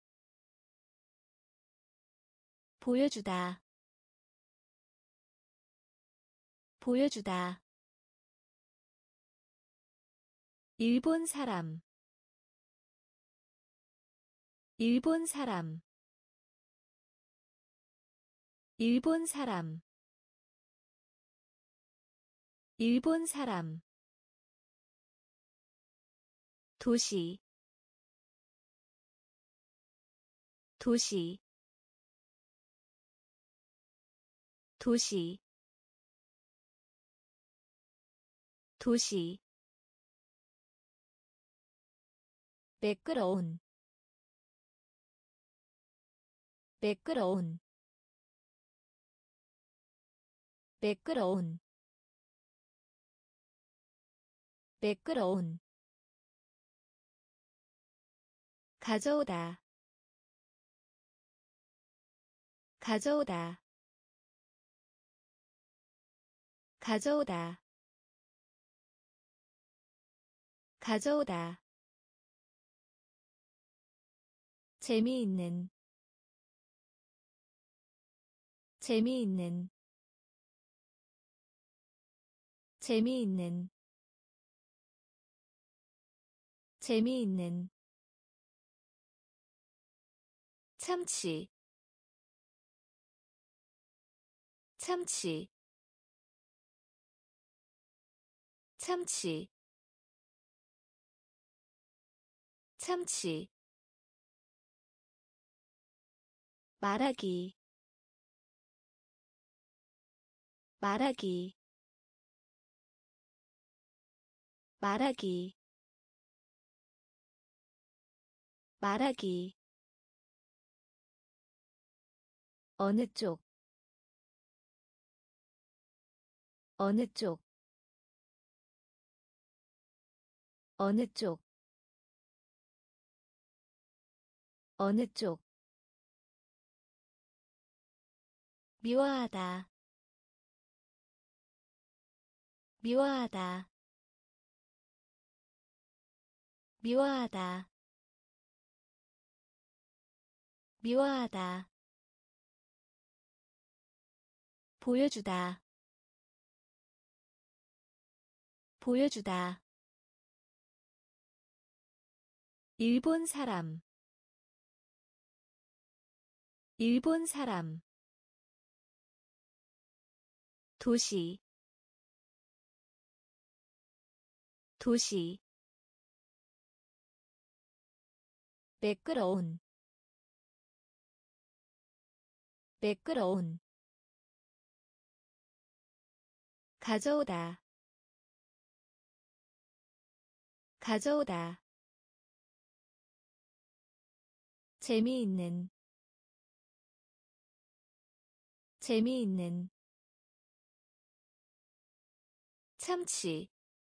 보여주다, 보여주다. 일본 사람, 일본 사람, 일본 사람, 일본 사람. 도시, 도시, 도시, 도시. 매끄러운, 매끄러운, 매끄러운, 매끄러운. 가져오다, 가져오다, 가져오다, 가져오다. 재미있는, 재미있는, 재미있는, 재미있는. 참치, 참치, 참치, 참치. 말하기, 말하기, 말하기, 말하기. 어느 쪽, 어느 쪽, 어느 쪽, 어느 쪽. 미워하다, 미워하다, 미워하다, 미워하다. 보여주다, 보여주다. 일본 사람, 일본 사람. 도시, 도시. 매끄러운, 매끄러운. 가져오다, 가져오다. 재미있는, 재미있는. 참치,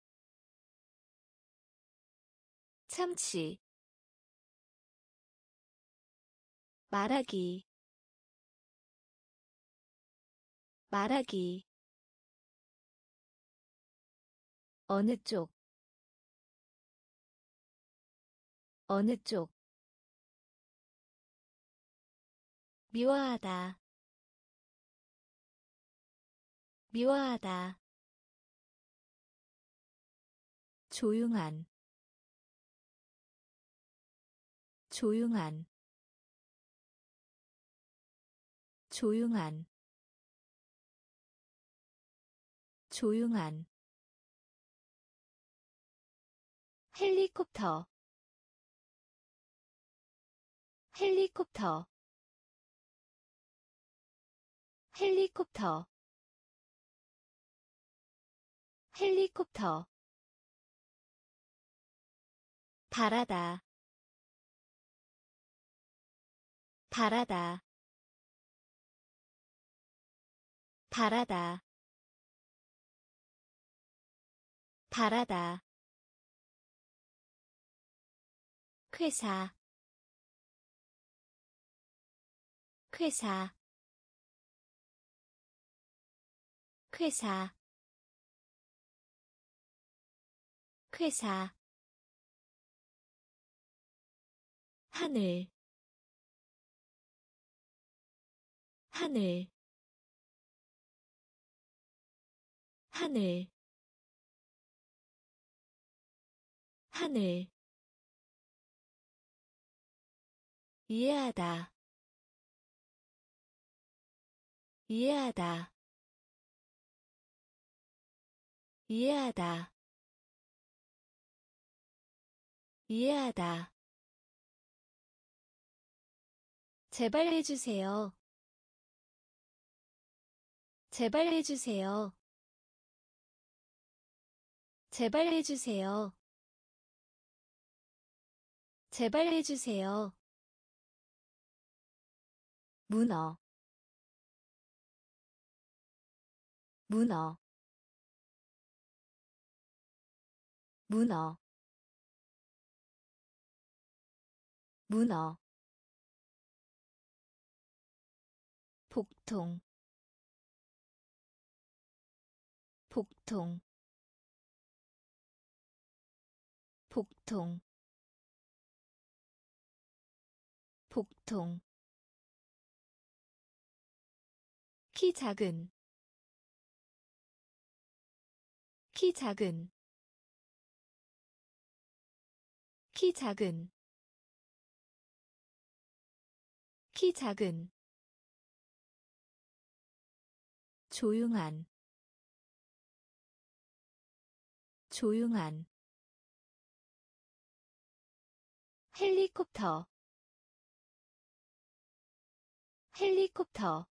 참치. 말하기, 말하기. 어느 쪽, 어느 쪽. 미워하다, 미워하다. 조용한, 조용한, 조용한, 조용한 헬리콥터 헬리콥터 헬리콥터 헬리콥터 바라다 바라다 바라다 바라다 회사 회사 회사 회사 하늘 하늘 하늘 하늘 이해하다 이해하다 이해하다 이해하다 제발 해주세요 제발 해주세요 제발 해주세요 제발 해주세요 문어 문어 문어 문어 복통 복통 복통 복통 키 작은 키 작은 키 작은 키 작은 조용한 조용한 헬리콥터 헬리콥터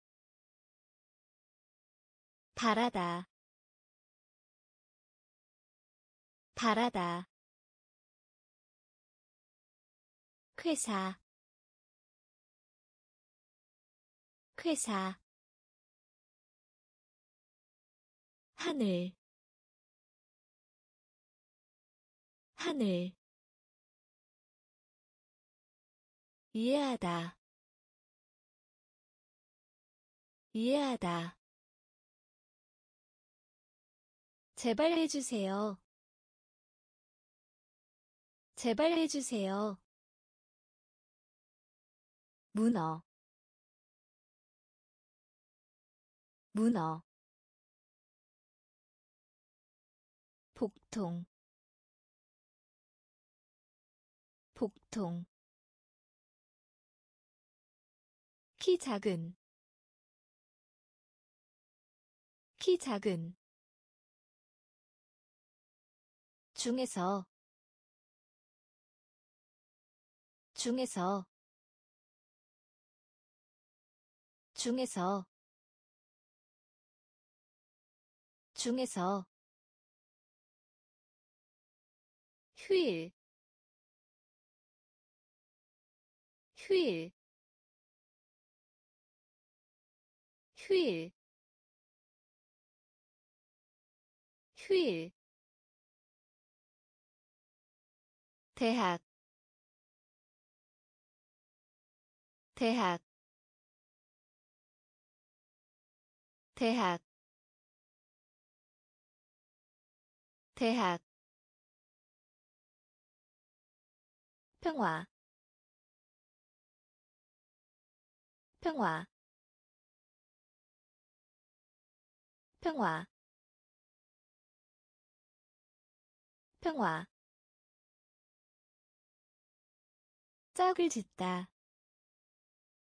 바라다 바라다 회사 회사 하늘 하늘 이해하다 이해하다 제발 해주세요 제발 해주세요 문어 문어 복통 복통 키 작은 키 작은 중에서 중에서 중에서 중에서 휴일 휴일 휴일 휴일 대학 대학 대학 대학 평화 평화 평화 평화 짝을 짓다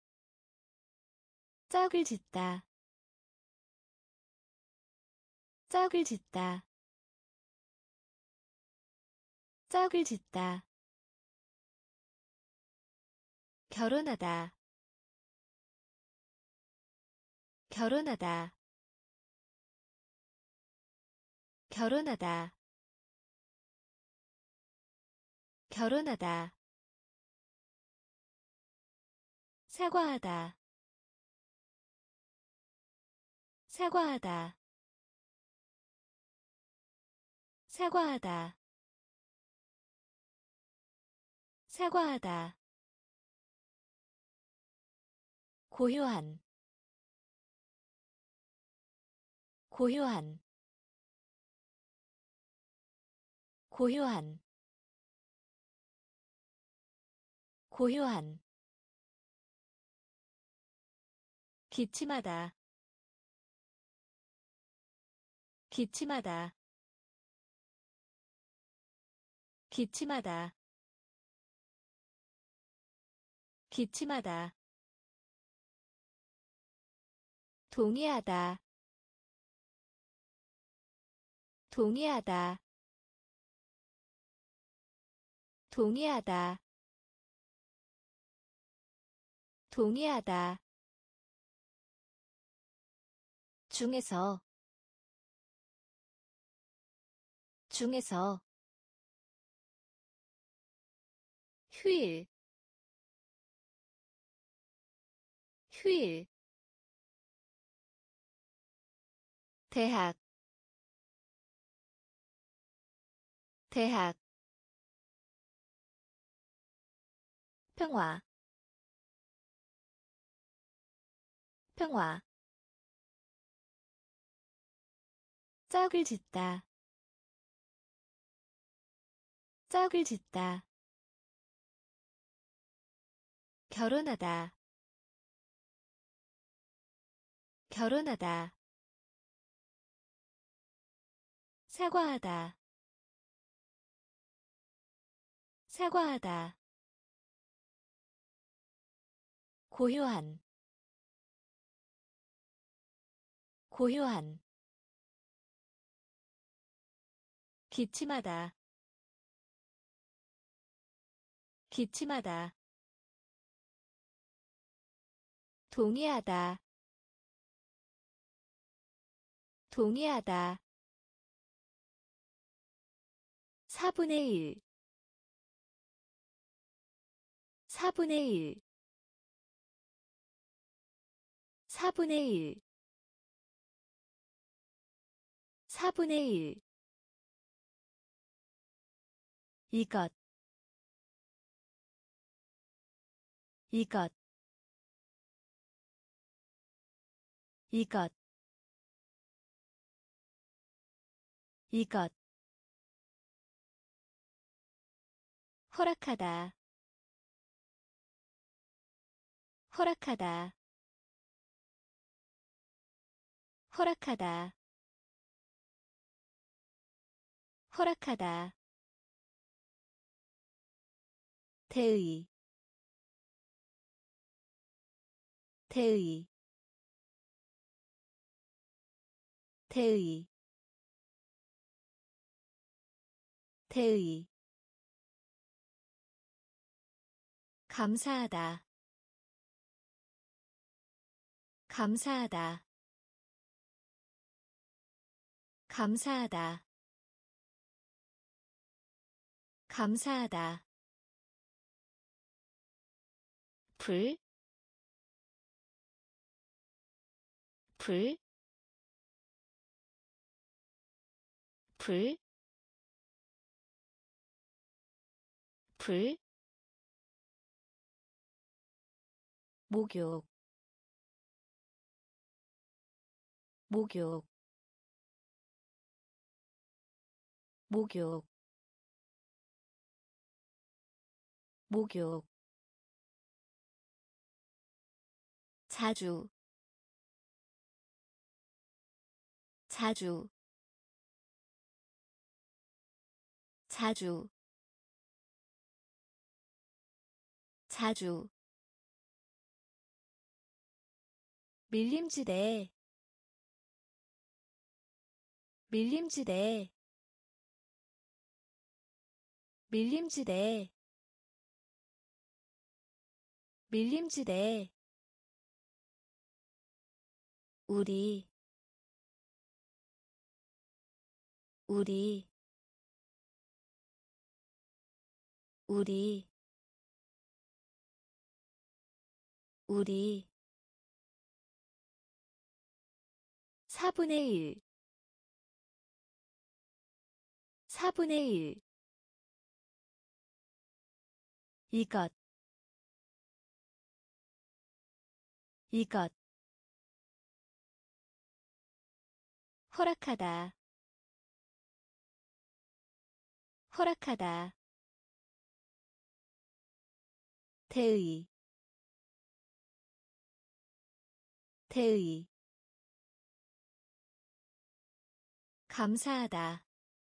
짝을 짓다 짝을 짓다. 짝을 짓다. 결혼하다. 결혼하다. 결혼하다. 결혼하다. 사과하다. 사과하다. 사과하다. 사과하다. 고요한. 고요한. 고요한. 고요한. 기침하다. 기침하다. 기침하다. 기침하다. 동의하다. 동의하다. 동의하다. 동의하다. 중에서 중에서 휴일 휴일 대학 대학 평화 평화 짝을 짓다. 짝을 짓다. 결혼하다. 결혼하다. 사과하다. 사과하다. 고요한. 고요한. 기침하다. 기침하다. 동의하다. 동의하다. 사분의 일. 사분의 일. 사분의 일. 사분의 일. 이것. 이것. 이것. 이것. 허락하다. 허락하다. 허락하다. 허락하다. 대의. 대의. 대의. 대의. 감사하다. 감사하다. 감사하다. 감사하다. 불, 불, 불, 불, 목욕, 목욕, 목욕, 목욕, 자주, 자주, 자주, 자주, 밀림지대, 밀림지대 밀림지대 밀림지대 우리 우리 우리 우리 사분의 일 사분의 일 이것 이것 허락하다 허락하다 대의 대의 감사하다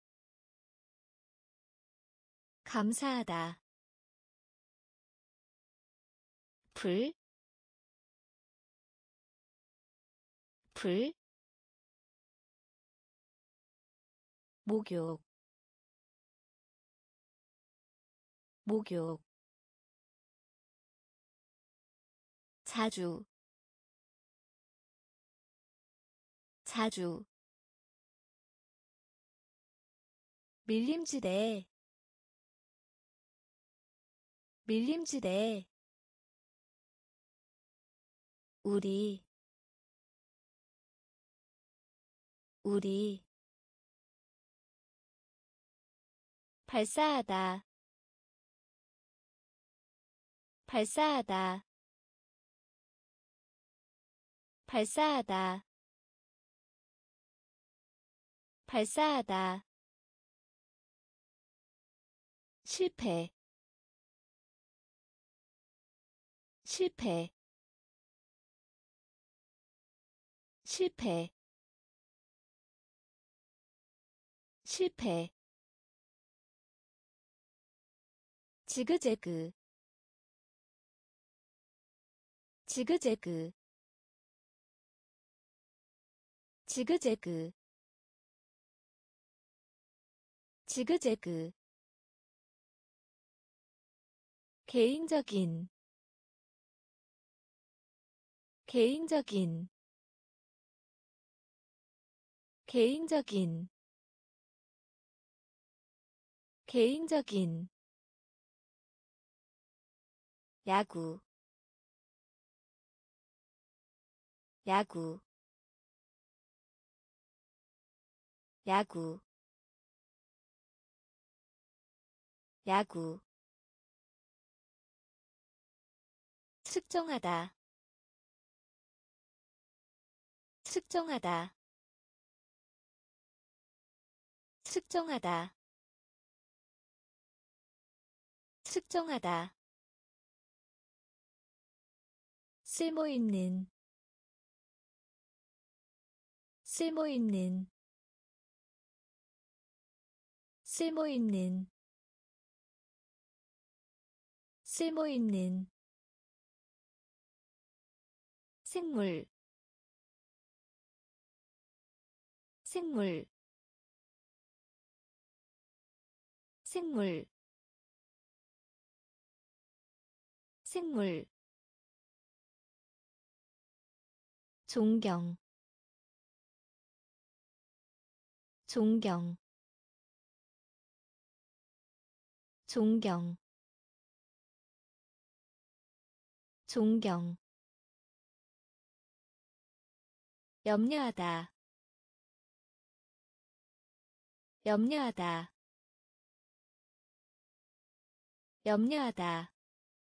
감사하다 불, 불, 목욕, 목욕, 자주, 자주, 밀림지대, 밀림지대, 우리, 우리, 발사하다, 발사하다, 발사하다, 발사하다, 실패, 실패, 실패, 실패, 지그재그, 지그재그, 지그재그, 지그재그, 개인적인, 개인적인, 개인적인, 개인적인, 야구, 야구, 야구, 야구, 측정하다, 측정하다, 측정하다, 측정하다, 쓸모있는, 쓸모있는, 쓸모있는, 쓸모있는, 생물, 생물, 생물, 생물, 존경, 존경, 존경, 존경, 염려하다, 염려하다, 염려하다,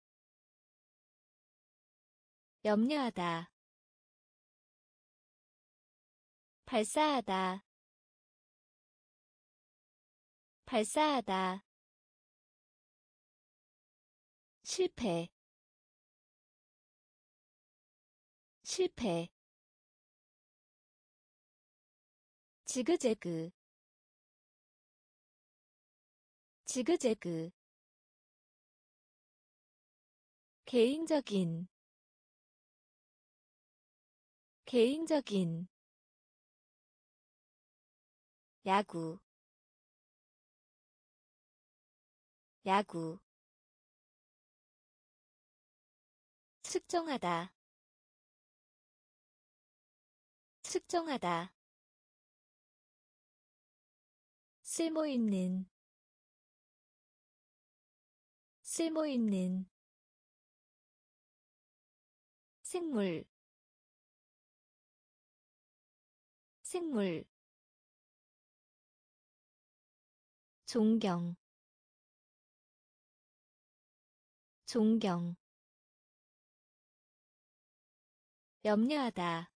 염려하다, 발사하다, 발사하다, 실패, 실패, 지그재그, 지그재그, 개인적인, 개인적인, 야구 야구 측정하다 측정하다 쓸모있는 쓸모있는 생물 생물 존경 존경 염려하다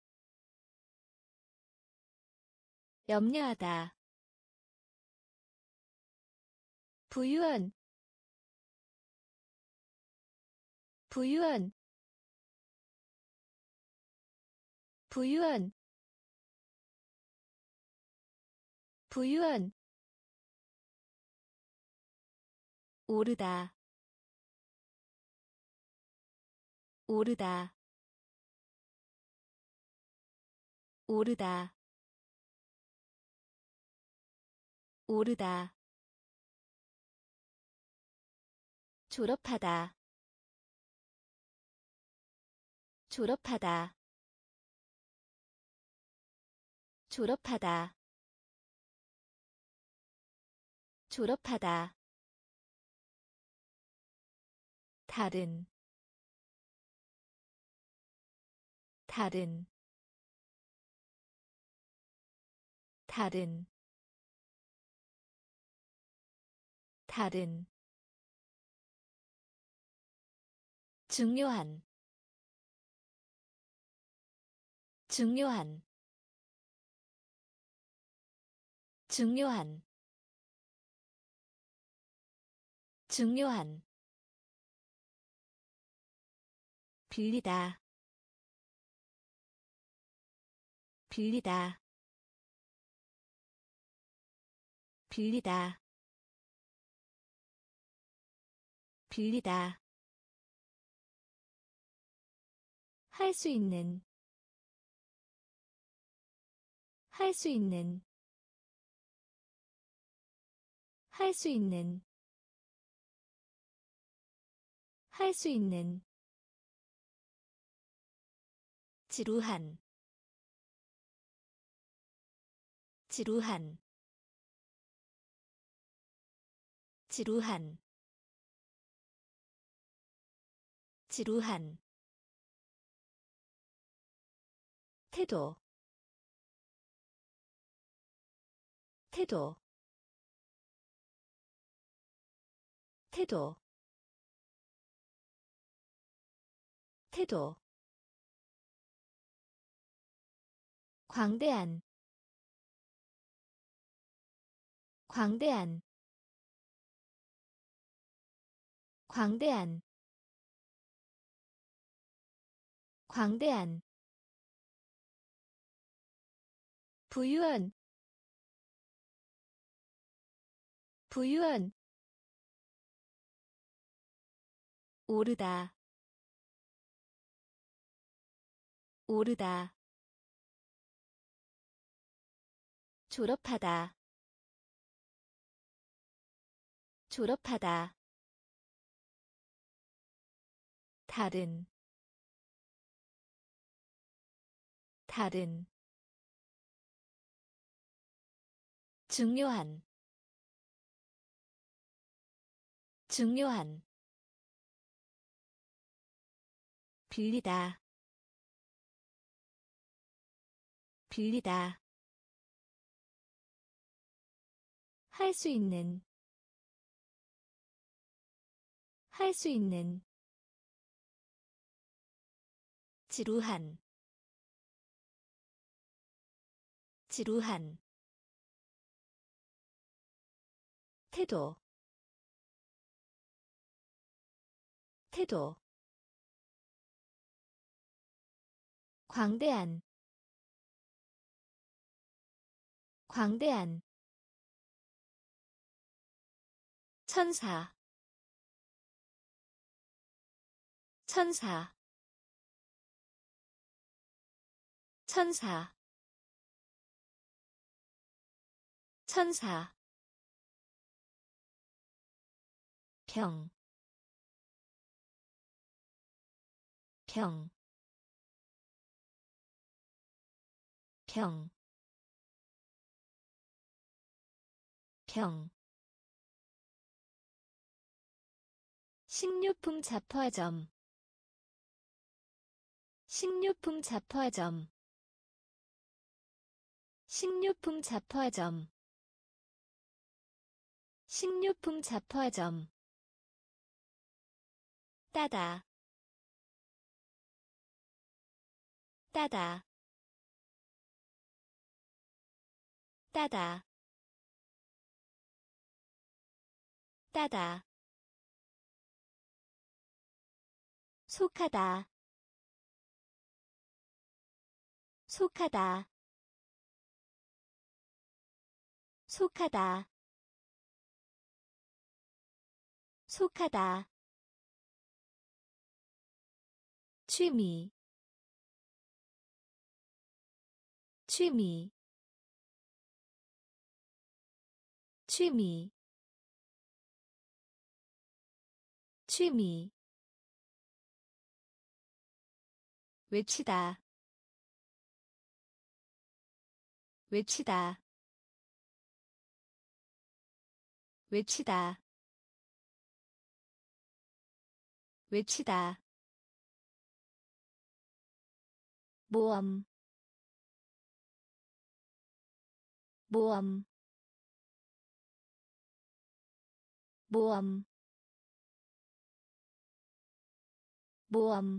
염려하다 부유한 부유한 부유한 부유한 오르다 오르다 오르다 오르다 졸업하다 졸업하다 졸업하다 졸업하다 다른 다른 다른 다른 중요한 중요한 중요한 중요한 빌리다 빌리다 빌리다 빌리다 할 수 있는 할 수 있는 할 수 있는 할 수 있는 지루한 지루한 지루한 지루한 태도 태도 태도 태도 광대한 광대한 광대한 광대한 부유한 부유한 오르다 오르다 졸업하다 졸업하다 다른 다른 중요한 중요한 빌리다 빌리다 할 수 있는 할 수 있는 지루한 지루한 태도 태도 광대한 광대한 천사 천사 천사 천사 병, 병, 병, 병. 식료품 잡화점, 식료품 잡화점, 식료품 잡화점, 식료품 잡화점. 따다, 따다, 따다, 따다. 속하다, 속하다, 속하다, 속하다. 취미, 취미, 취미, 취미. 외치다, 외치다, 외치다, 외치다. 모험, 모험, 모험, 모험.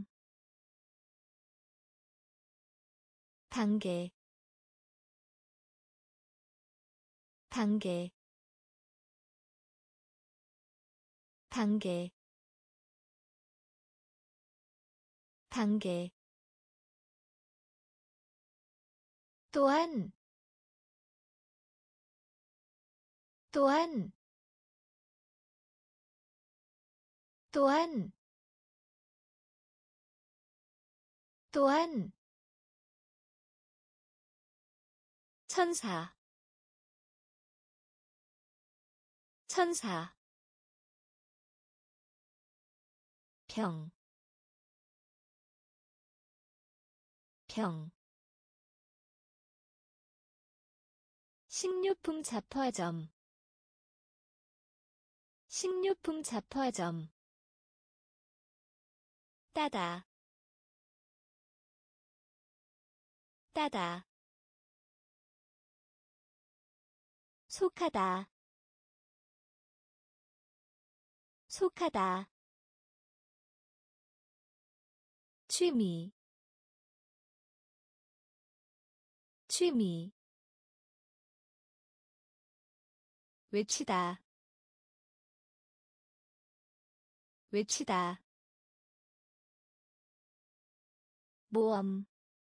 단계, 단계, 단계, 단계. 또한, 또한, 또한, 또한. 천사, 천사. 병, 병. 식료품 잡화점, 식료품 잡화점. 따다, 따다. 속하다, 속하다. 취미, 취미. 외치다, 외치다. 모험,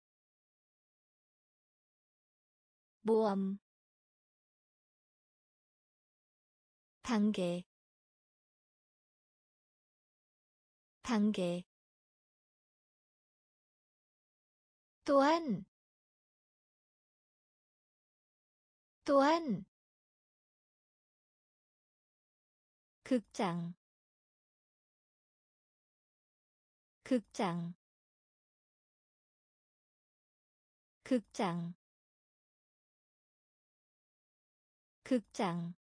모험. 단계, 단계. 또한, 또한. 극장, 극장, 극장, 극장.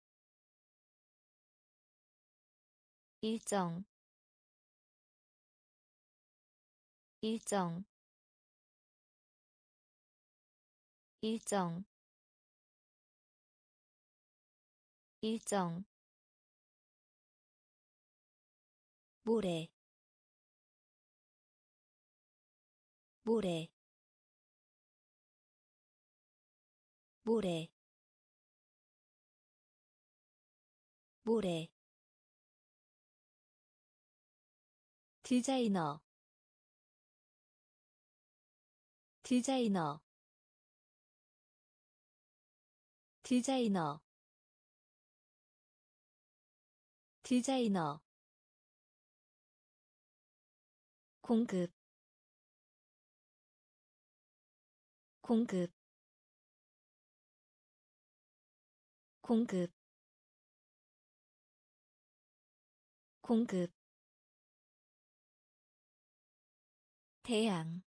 일정, 일정, 일정, 일정. 모래, 모래, 모래, 모래. 디자이너, 디자이너, 디자이너, 디자이너. 공급, 공급, 공급 공급 태양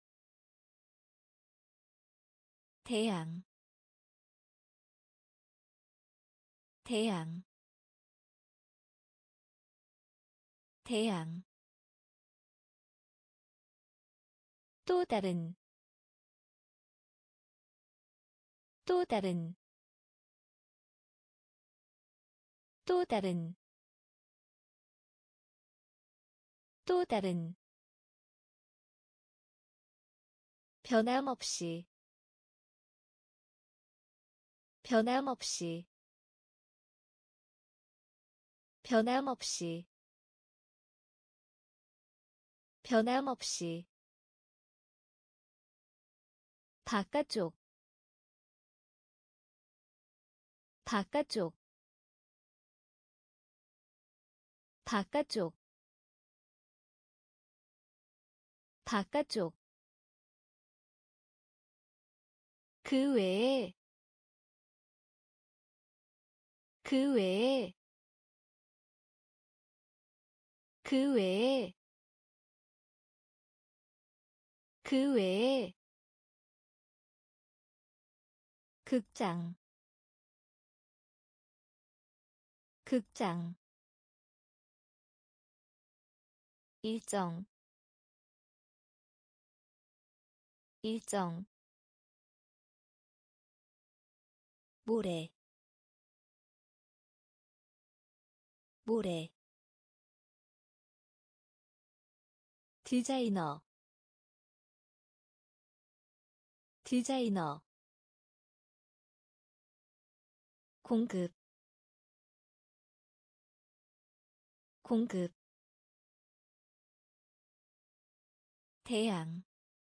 태양 태양 태양 또 다른 또 다른 또 다른 또 다른 변함없이 변함없이 변함없이 변함없이 바깥쪽 바깥쪽 바깥쪽 바깥쪽 그 외에 그 외에 그 외에 그 외에 극장 극장 일정 일정 모래 모래 디자이너 디자이너 공급 공급 태양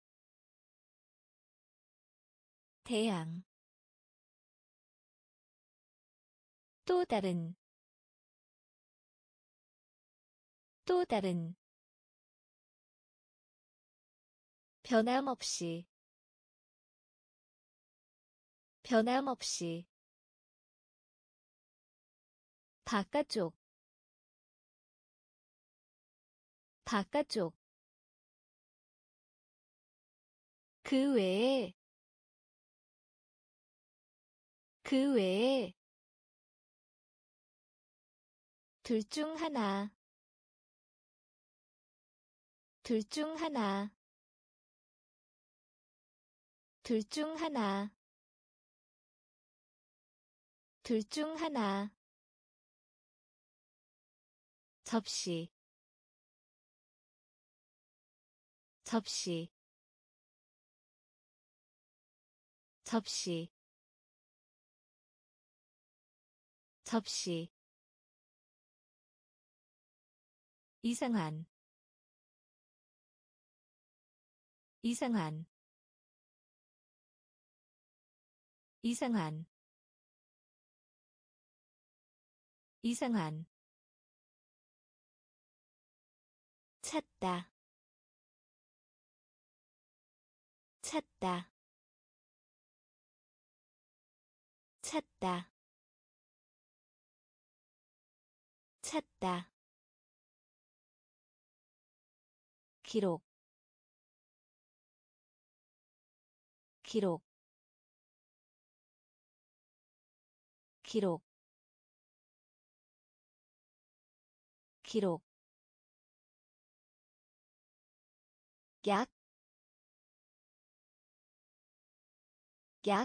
태양 또 다른 또 다른 변함없이 변함없이 바깥쪽 바깥쪽 그 외에 그 외에 둘 중 하나 둘 중 하나 둘 중 하나 둘 중 하나 접시 접시 접시 접시 이상한 이상한 이상한 이상한 찾다 찾다 찾다 찾다 기록 기록 기록 기록 약, 약,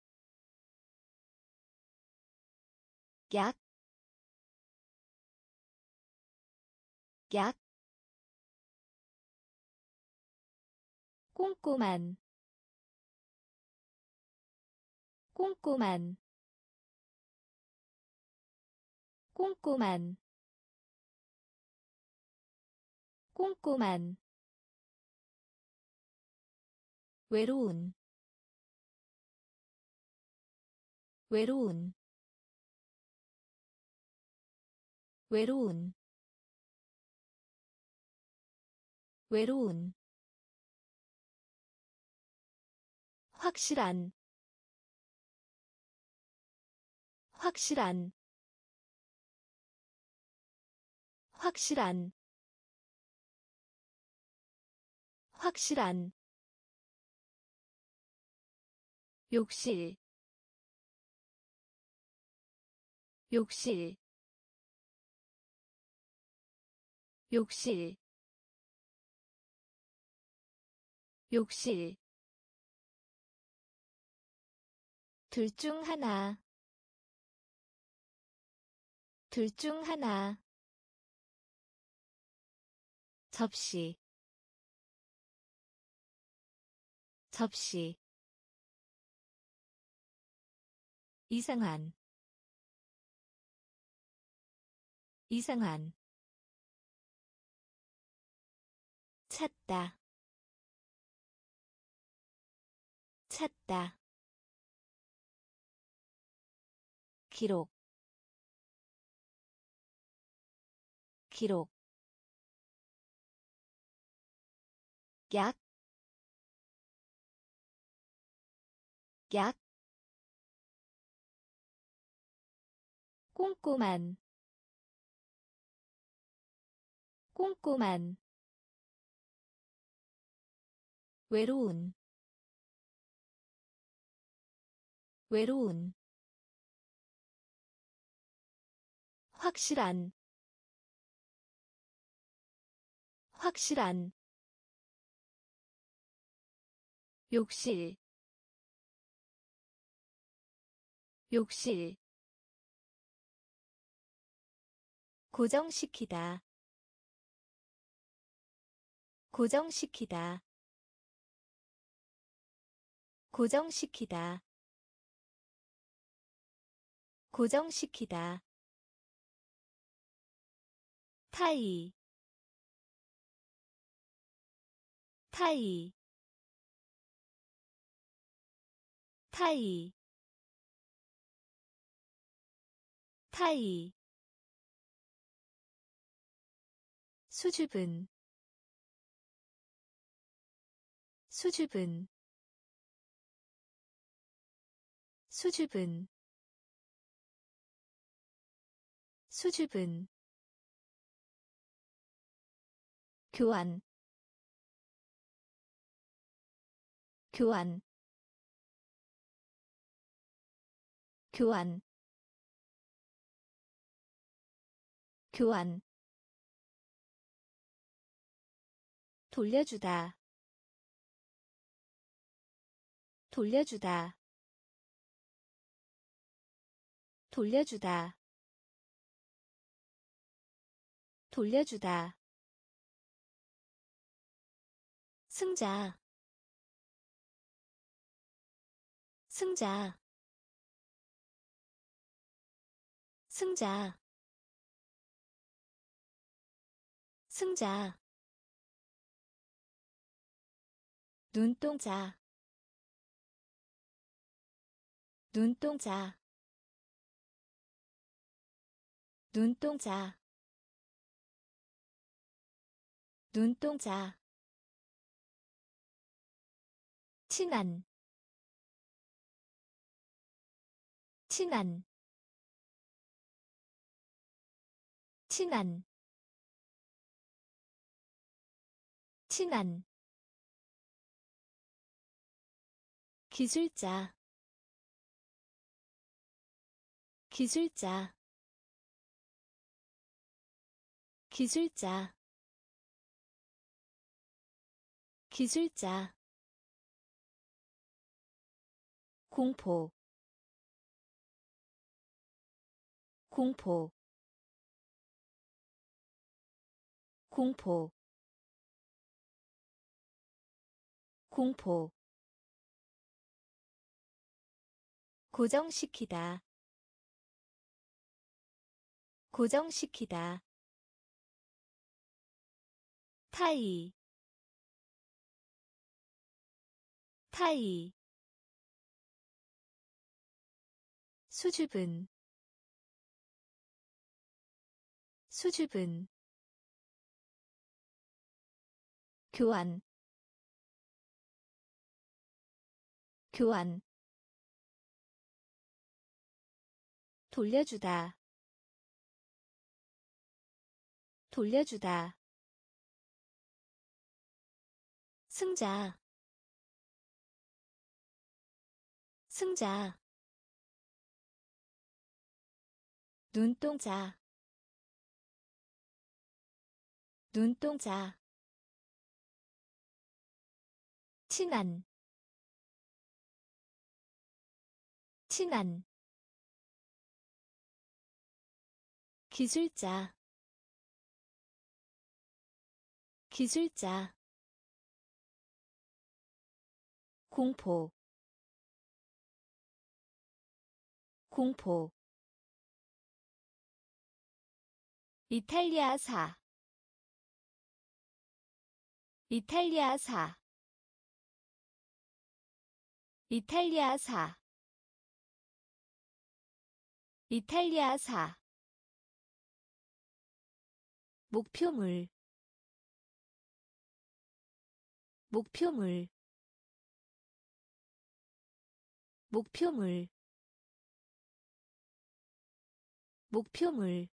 약, 약, 꼼꼼한, 꼼꼼한, 꼼꼼한, 꼼꼼한, 외로운, 외로운, 외로운, 외로운, 확실한, 확실한 확실한 확실한 욕실 욕실 욕실 욕실 둘 중 하나 둘 중 하나 접시 접시 이상한 이상한 찾다 찾다 기록 기록 약, 약 꼼꼼한 꼼꼼한 외로운 외로운 확실한 확실한 욕실 욕실 고정시키다 고정시키다 고정시키다 고정시키다 타이 타이 타이 타이 수줍은 수줍은 수줍은 수줍은 교환 교환 교환 교환 돌려주다 돌려주다 돌려주다 돌려주다 승자 승자 승자 승자 눈동자 눈동자 눈동자 눈동자 친한 친한 친한 친한 기술자 기술자 기술자 기술자 공포 공포 공포 공포 고정시키다 고정시키다 타이 타이 수줍은 수줍은 교환 교환 돌려주다 돌려주다 승자 승자 눈동자 눈동자 친한 친한 기술자 기술자 공포 공포 이탈리아사 이탈리아사 이탈리아사 이탈리아사 목표물 목표물 목표물 목표물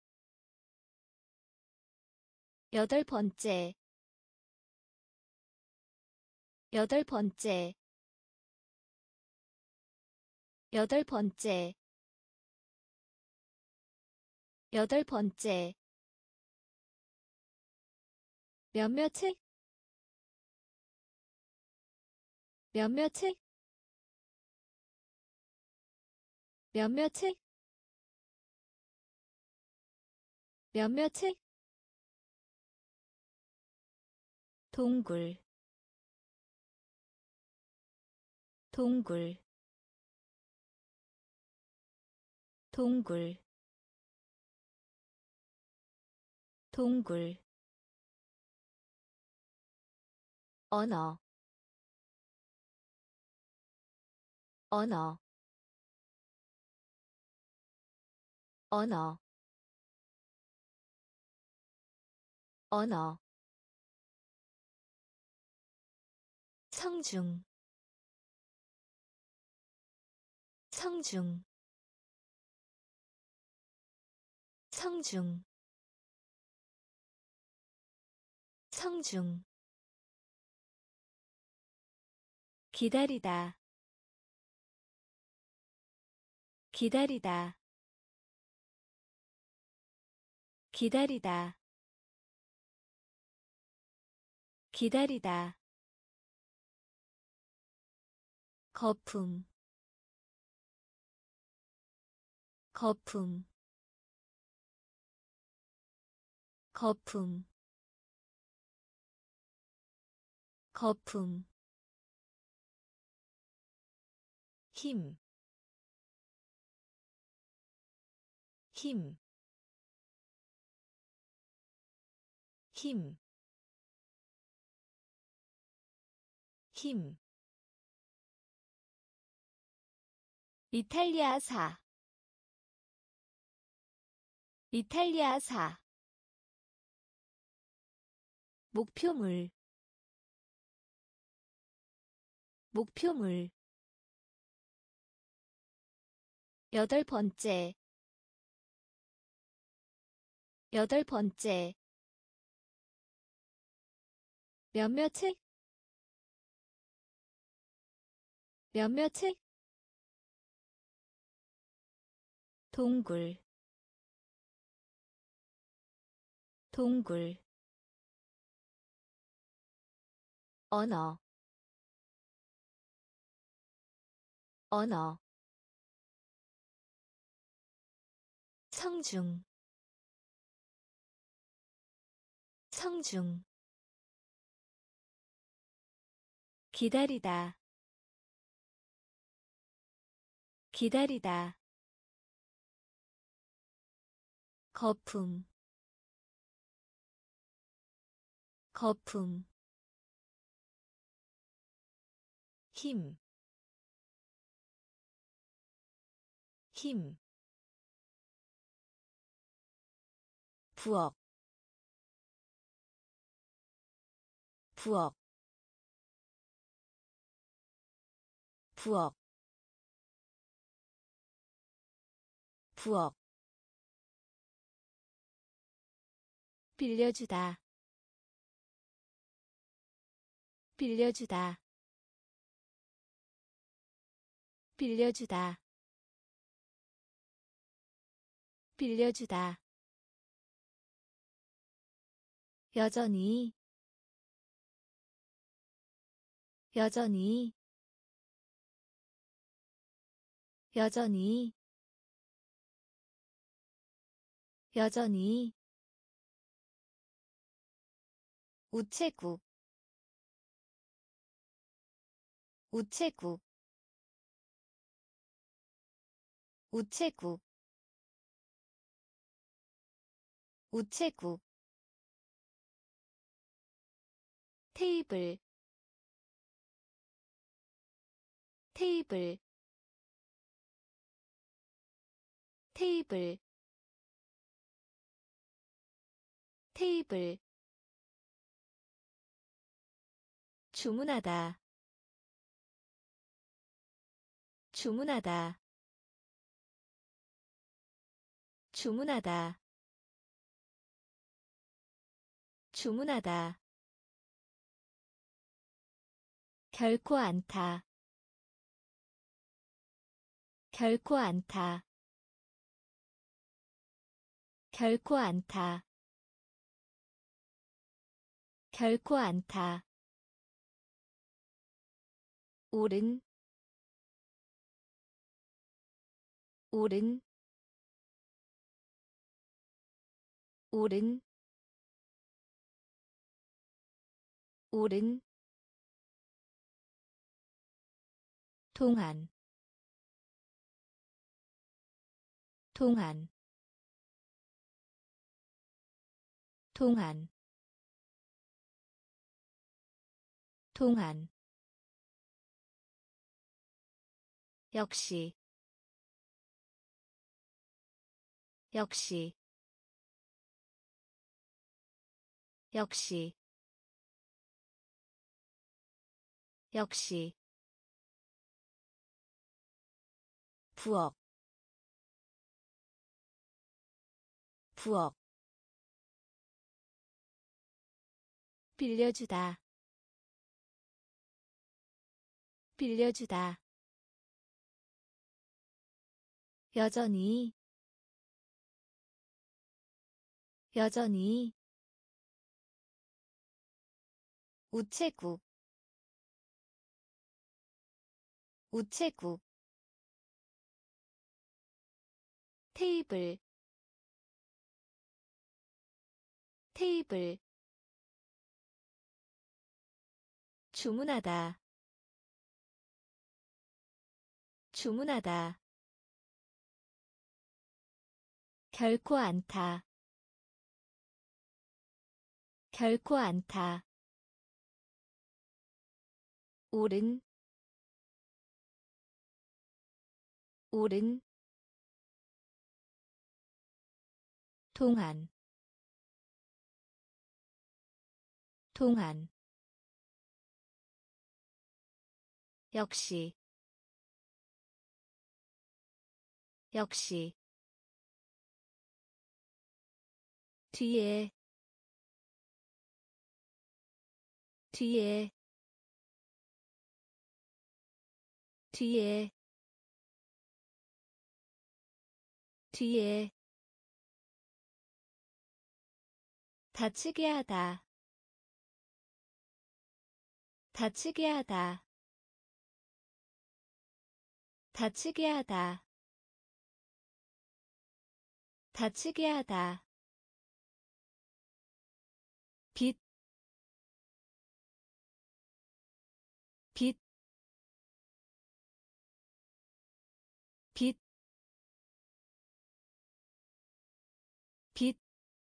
여덟 번째 여덟 번째 여덟 번째 여덟 번째 몇몇의 몇몇의 몇몇의 몇몇의 동굴 동굴 동굴 동굴 언어 언어 언어 언어 성중 성중 성중 성중 기다리다 기다리다 기다리다 기다리다 거품 거품 거품 거품 힘, 힘, 힘, 힘. 이탈리아사, 이탈리아사. 목표물, 목표물. 여덟 번째, 여덟 번째. 몇몇의, 몇몇의. 동굴, 동굴. 언어, 언어. 성중, 성중. 기다리다, 기다리다. 거품, 거품. 힘, 힘. 부엌, 부엌, 부엌, 부엌 빌려주다 빌려주다 빌려주다 빌려주다 여전히 여전히 여전히 여전히 우체국 우체국 우체국 우체국 테이블 테이블 테이블 테이블 주문하다 주문하다 주문하다 주문하다 결코 않다 결코 않다 결코 않다 결코 않다 오른 오른 오른 오른 동안 동안 동안 동안 역시 역시 역시 역시 부엌 부엌 빌려주다 빌려주다 여전히 여전히 우체국 우체국 테이블 테이블 주문하다 주문하다 결코 않다 결코 않다 오른 오른 동안 동안 역시 역시 뒤에 뒤에 뒤에 뒤에 다치게 하다 다치게 하다 다치게 하다 다치게 하다 빛, 빛, 빛, 빛,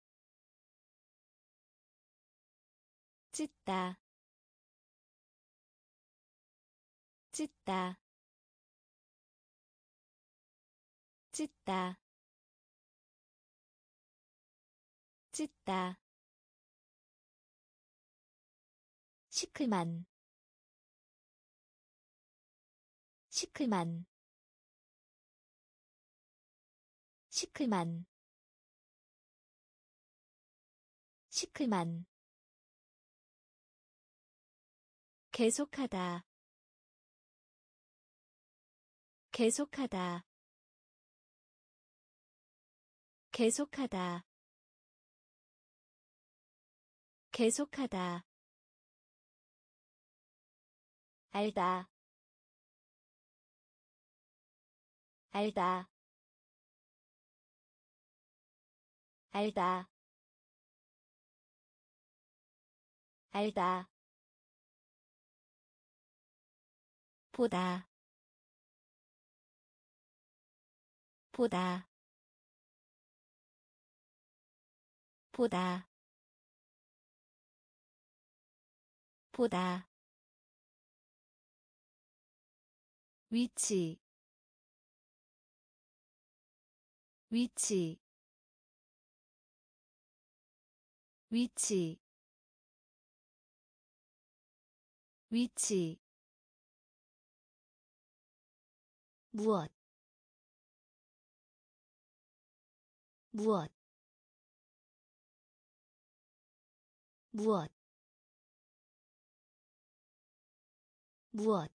찢다, 찢다, 찢다, 찢다, 시클만, 시클만, 시클만 시클만 계속하다 계속하다 계속하다 계속하다 알다 알다 알다 알다 보다 보다 보다 보다 위치 위치 위치 위치 무엇 무엇 무엇 무엇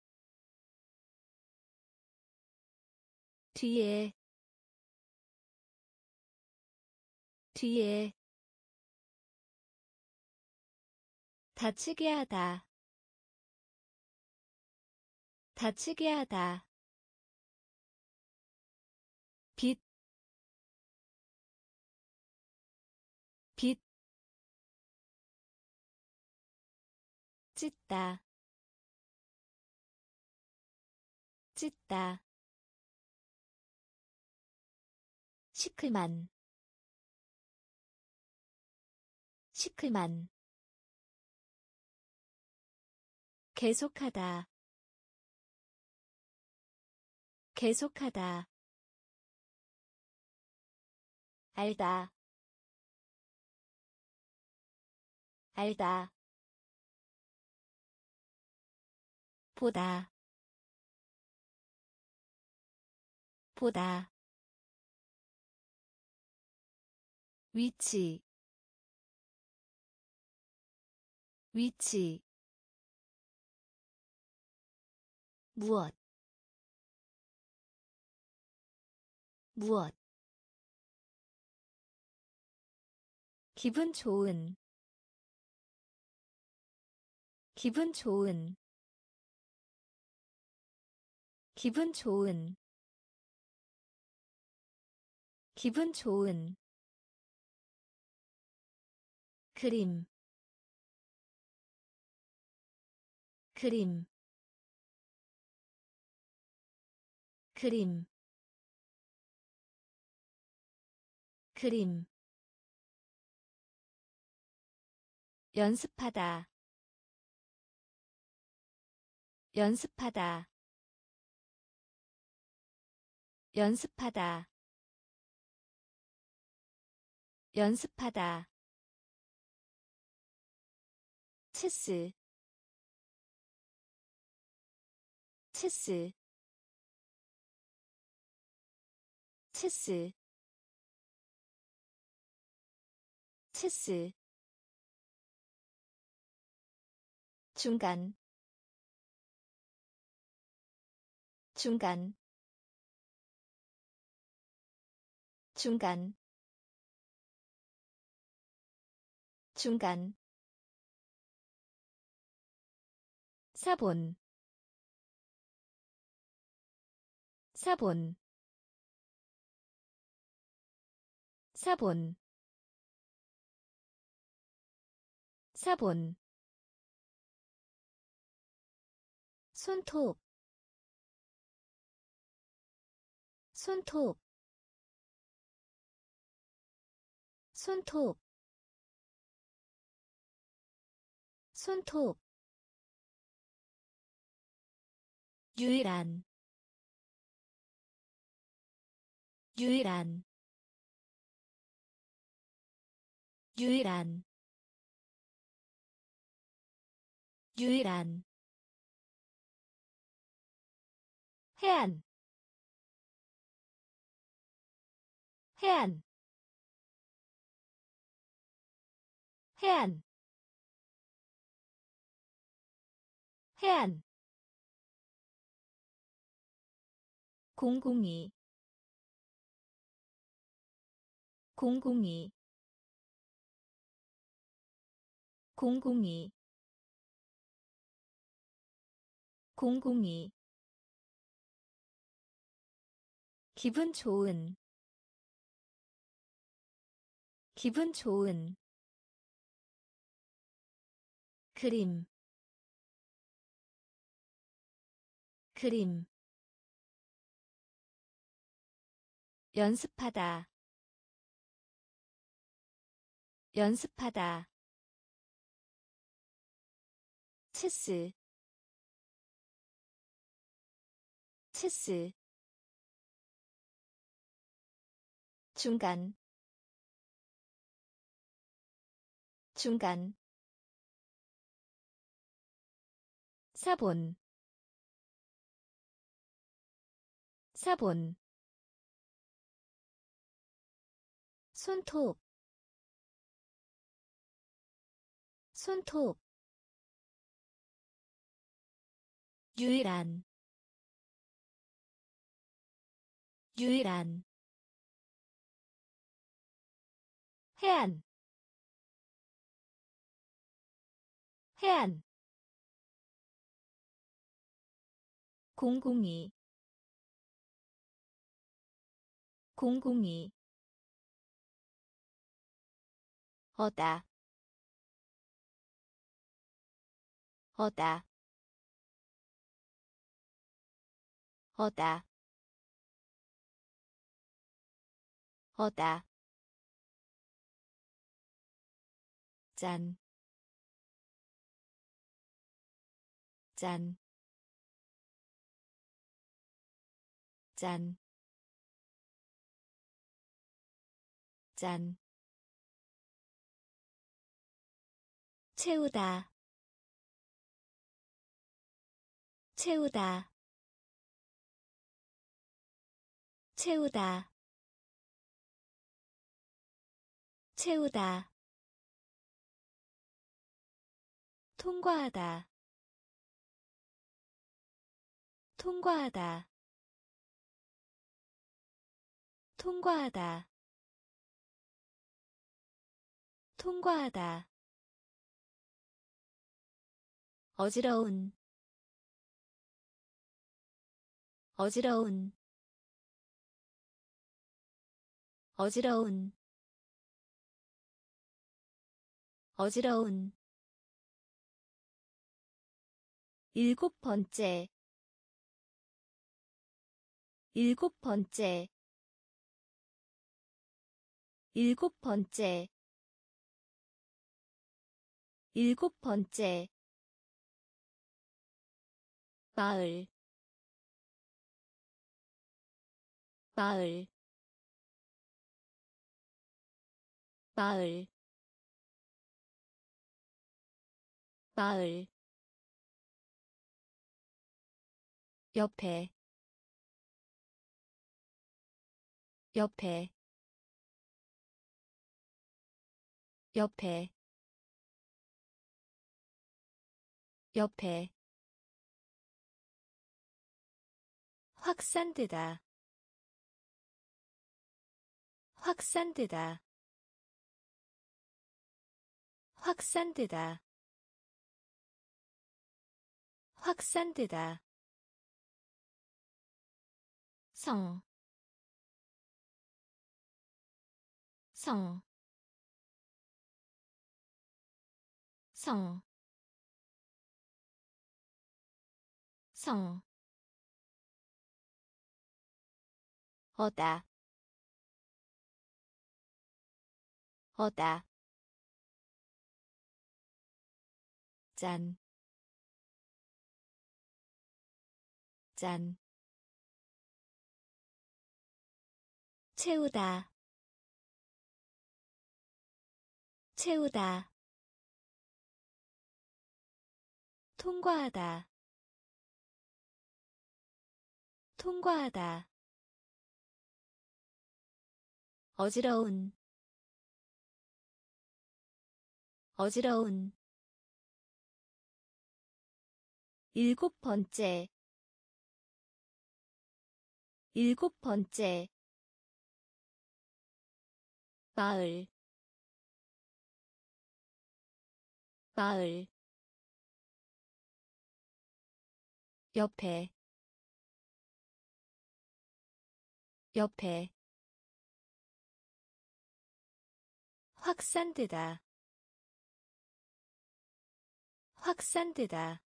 뒤에 뒤에 다치게 하다 다치게 하다 빛, 빛, 찢다, 찢다, 시클만, 시클만, 계속하다, 계속하다, 알다, 알다, 보다, 보다, 위치, 위치, 무엇, 무엇, 기분 좋은, 기분 좋은, 기분 좋은, 기분 좋은, 그림, 그림, 그림, 그림, 연습하다, 연습하다, 연습하다, 연습하다, 체스, 체스, 체스, 체스, 중간, 중간, 중간, 중간, 사본, 사본, 사본, 사본, 손톱, 손톱, 손톱, 손톱, 유일한, 유일한, 유일한, 유일한, 해안, 해안 해안 해안 공공이 공공이 공공이 공공이 기분 좋은 기분 좋은 그림 그림 연습하다 연습하다 체스 체스 중간 중간 사본 사본 손톱 손톱 유일한 유일한 해안 해안 공공이 공공이 어다 어다 어다 어다 짠, 짠, 짠, 짠. 채우다, 채우다, 채우다, 채우다. 통과하다, 통과하다, 통과하다, 통과하다. 어지러운, 어지러운, 어지러운, 어지러운. 일곱 번째, 일곱 번째, 일곱 번째, 일곱 번째. 마을, 마을, 마을, 마을. 옆에, 옆에, 옆에, 옆에. 확산되다, 확산되다, 확산되다, 확산되다. 성, 성, 성, 성. 어다, 어다. 짠, 짠. 채우다, 채우다. 통과하다, 통과하다. 어지러운 어지러운 일곱 번째 일곱 번째 마을 마을 옆에 옆에 확산되다 확산되다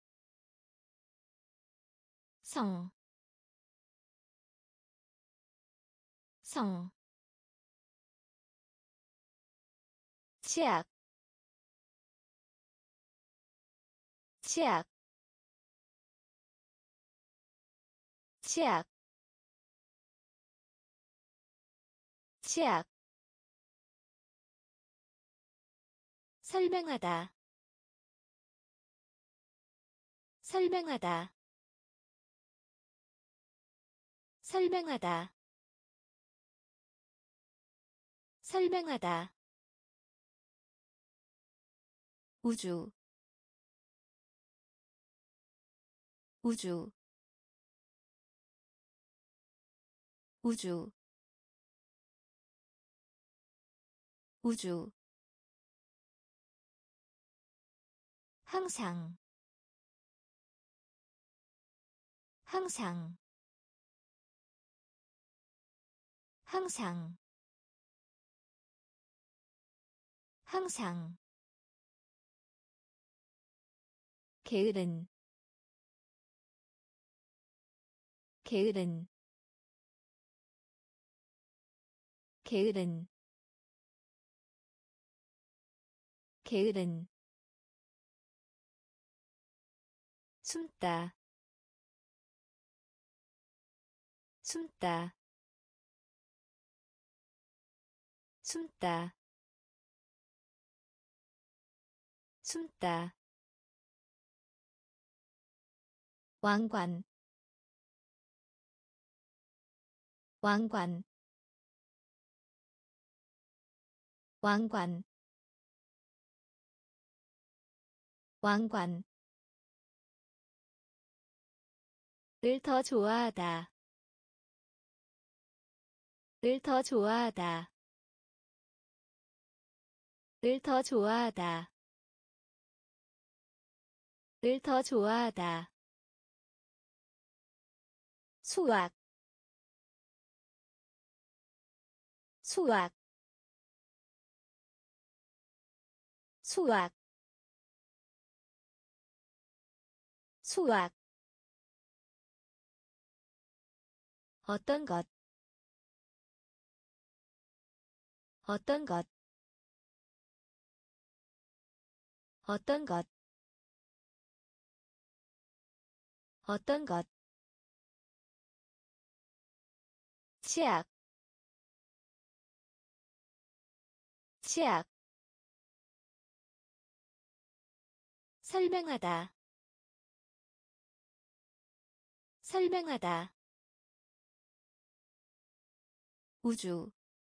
성, 성, 치약, 치약, 치약, 치약, 설명하다, 설명하다, 설명하다, 설명하다, 우주, 우주, 우주, 우주, 항상, 항상, 항상, 항상, 게으른, 게으른, 게으른, 게으른, 숨다, 숨다, 숨다, 숨다, 왕관, 왕관, 왕관, 왕관, 을 더 좋아하다, 을 더 좋아하다, 을 더 좋아하다, 을 더 좋아하다, 수학, 수학, 수학, 수학, 어떤 것, 어떤 것, 어떤 것, 어떤 것, 치약, 치약, 설명하다, 설명하다, 우주,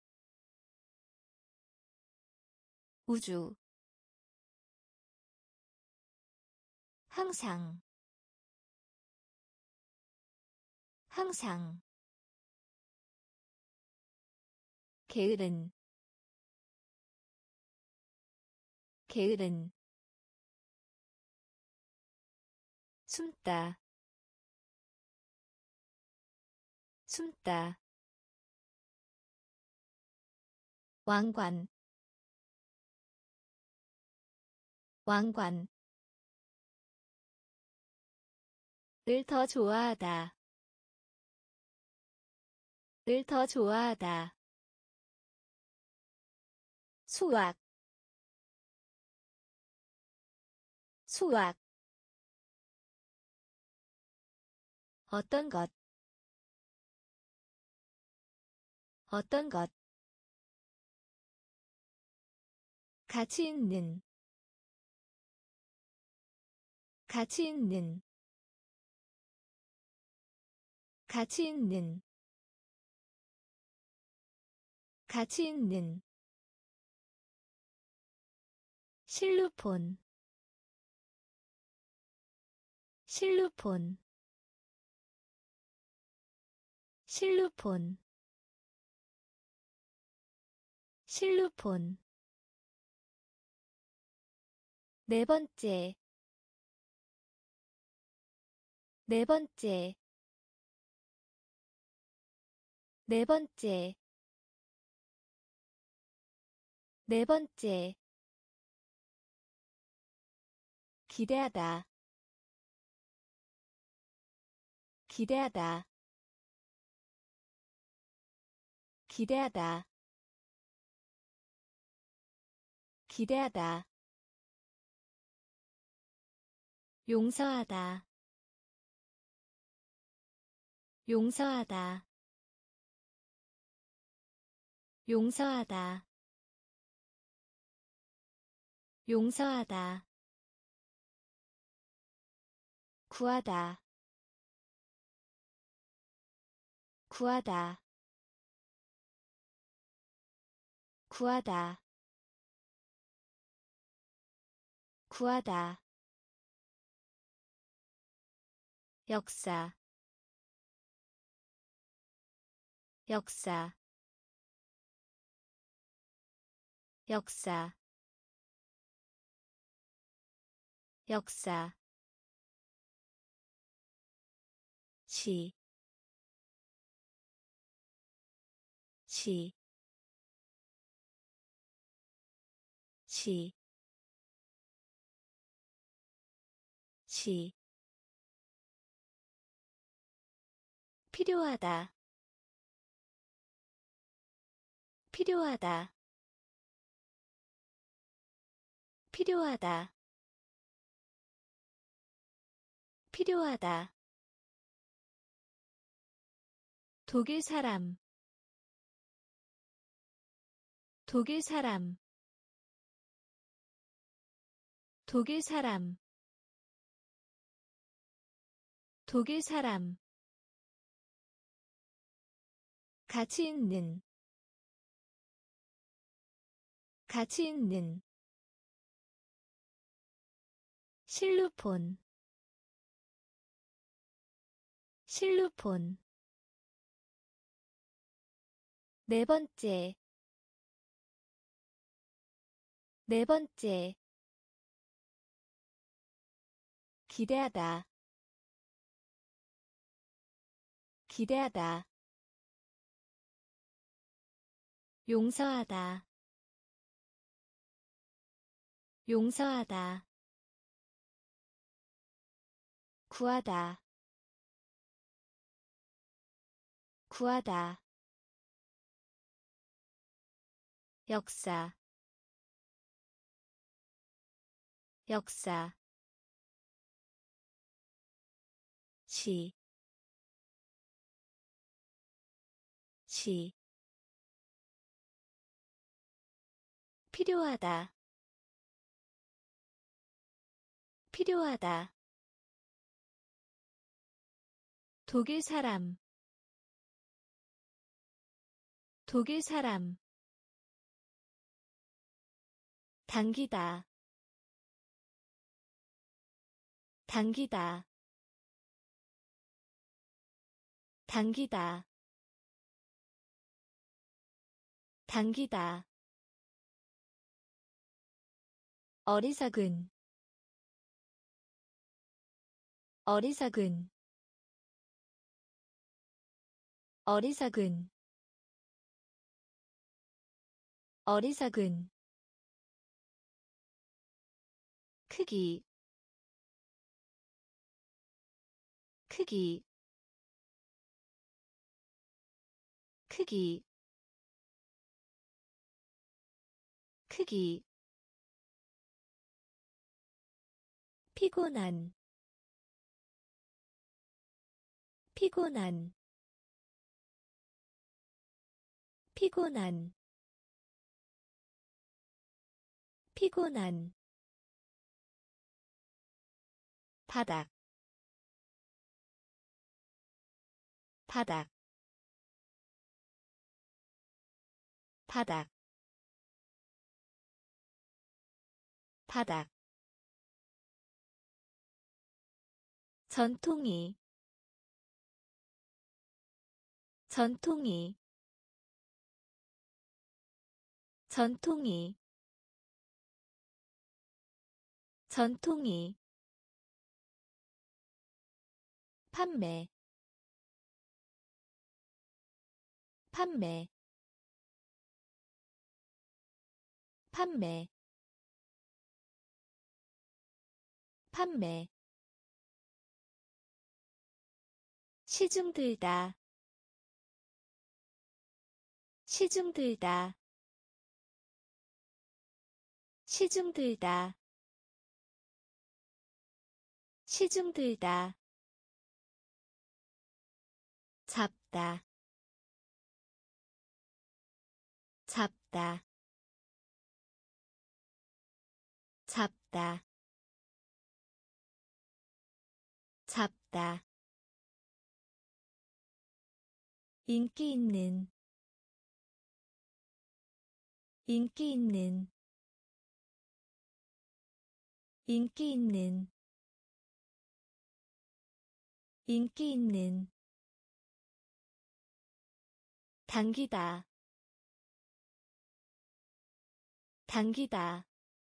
우주, 항상, 항상, 게으른, 게으른, 숨다, 숨다, 왕관, 왕관, 을 더 좋아하다, 을 더 좋아하다, 수학, 수학, 어떤 것, 어떤 것, 가치 있는, 가치 있는, 가치 있는, 가치 있는 실루폰 실루폰 실루폰 실루폰 네 번째 네 번째 네 번째 네 번째 기대하다 기대하다 기대하다 기대하다 용서하다 용서하다 용서하다 용서하다 구하다 구하다 구하다 구하다 역사 역사 역사 역사 시, 시, 시, 시 필요하다 필요하다 필요하다 필요하다 독일 사람 독일 사람 독일 사람 독일 사람 가치 있는 가치 있는 실루폰 실루폰 네 번째 네 번째 기대하다 기대하다 용서하다 용서하다 구하다 구하다 역사 역사 시, 시 필요하다 필요하다 독일 사람 독일 사람 당기다 당기다 당기다 당기다 어리석은 어리석은 어리석은 어리석은 크기 크기 크기 크기 피곤한 피곤한 피곤한 피곤한 바닥 바닥 바닥 바닥 전통이 전통이 전통이 전통이 판매 판매 판매 판매 시중 들다 시중 들다 시중 들다 시중 들다 잡다 잡다 잡다 잡다 인기 있는 인기 있는 인기 있는 인기 있는 당기다 당기다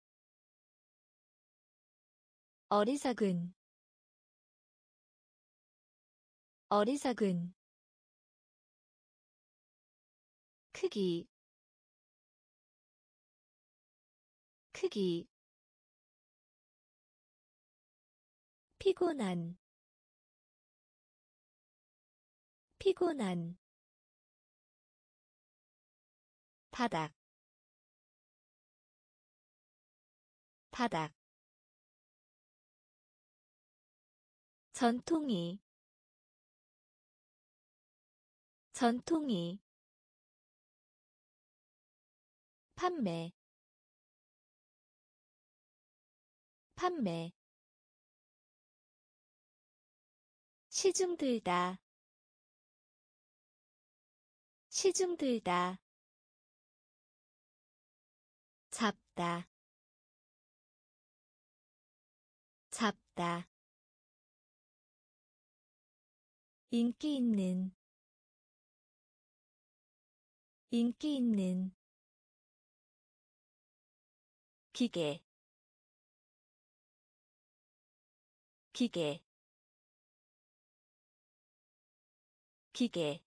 어리석은 어리석은 크기 크기 피곤한 피곤한 바닥 바닥 전통이 전통이 판매 판매 시중 들다 시중 들다 잡다 잡다 인기 있는 인기 있는 기계 기계 기계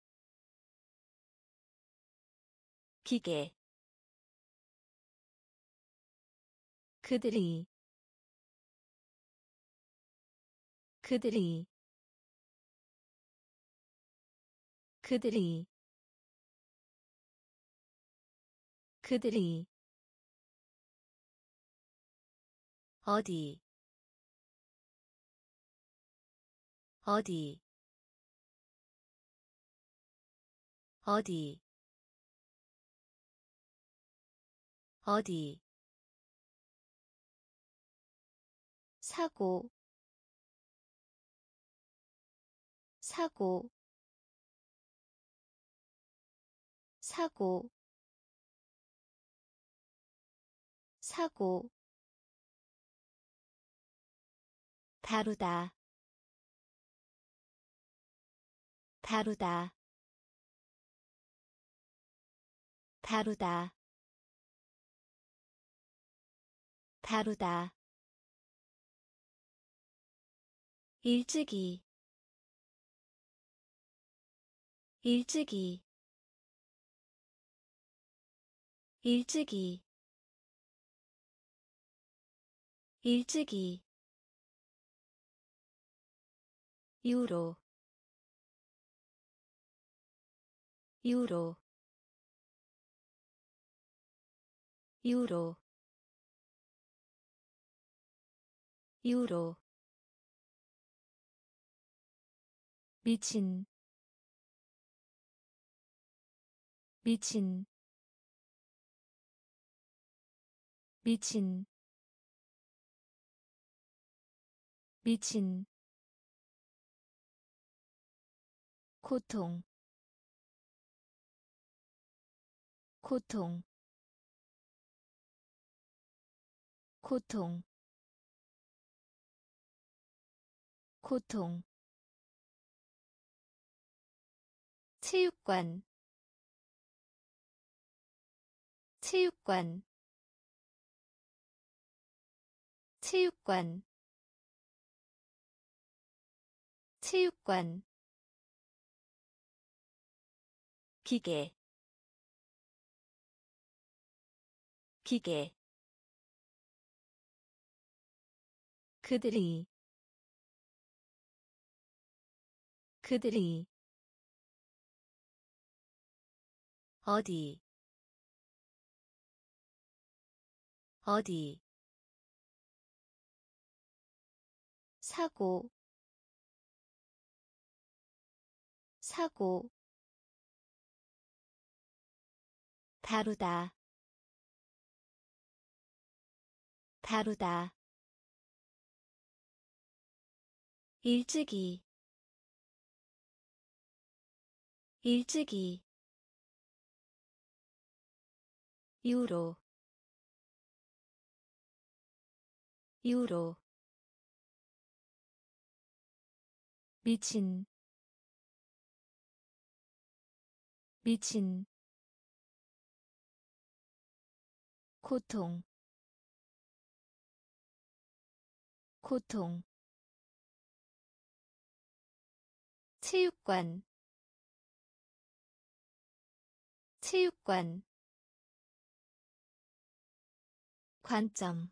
기계 그들이 그들이 그들이 그들이 어디 어디 어디 어디 사고 사고 사고 사고 다루다 다루다 다루다 다루다 일찍이 일찍이 일찍이 일찍이 유로 유로 유로 유로 미친 미친 미친 미친 고통 고통, 고통, 고통. 체육관, 체육관, 체육관, 체육관. 기계, 기계. 그들이, 그들이. 어디, 어디. 사고, 사고. 다루다, 다루다. 일찍이, 일찍이. 유로, 유로. 미친, 미친. 고통, 고통. 체육관, 체육관. 관점,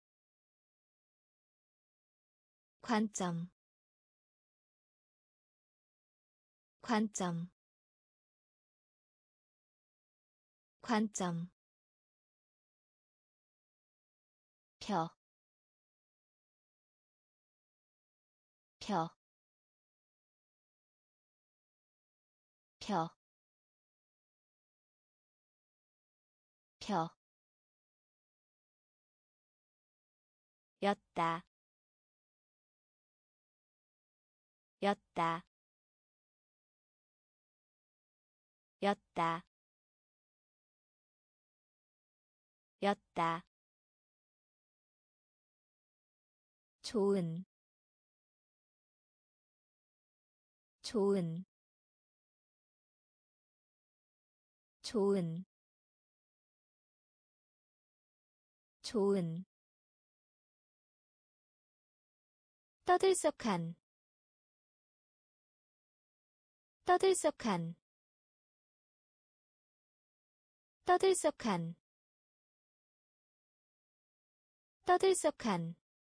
관점, 관점, 관점. 펴, 펴, 펴, 펴. 였다, 였다, 였다, 였다. 좋은, 좋은, 좋은, 좋은. 떠들썩한, 떠들썩한, 떠들썩한, 떠들썩한.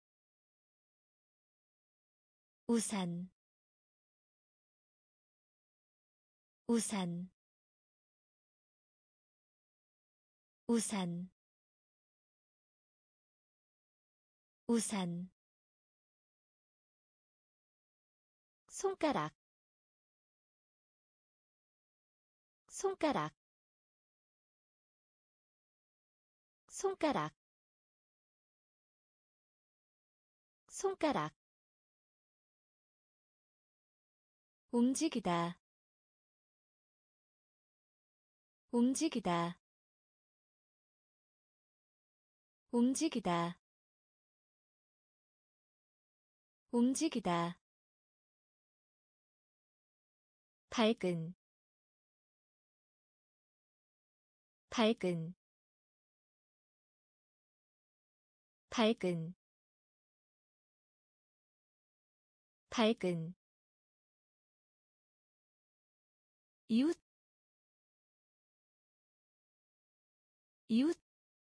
우산, 우산, 우산, 우산. 손가락, 손가락, 손가락, 손가락. 움직이다, 움직이다, 움직이다, 움직이다. 밝은, 밝은, 밝은, 밝은. 이웃, 이웃,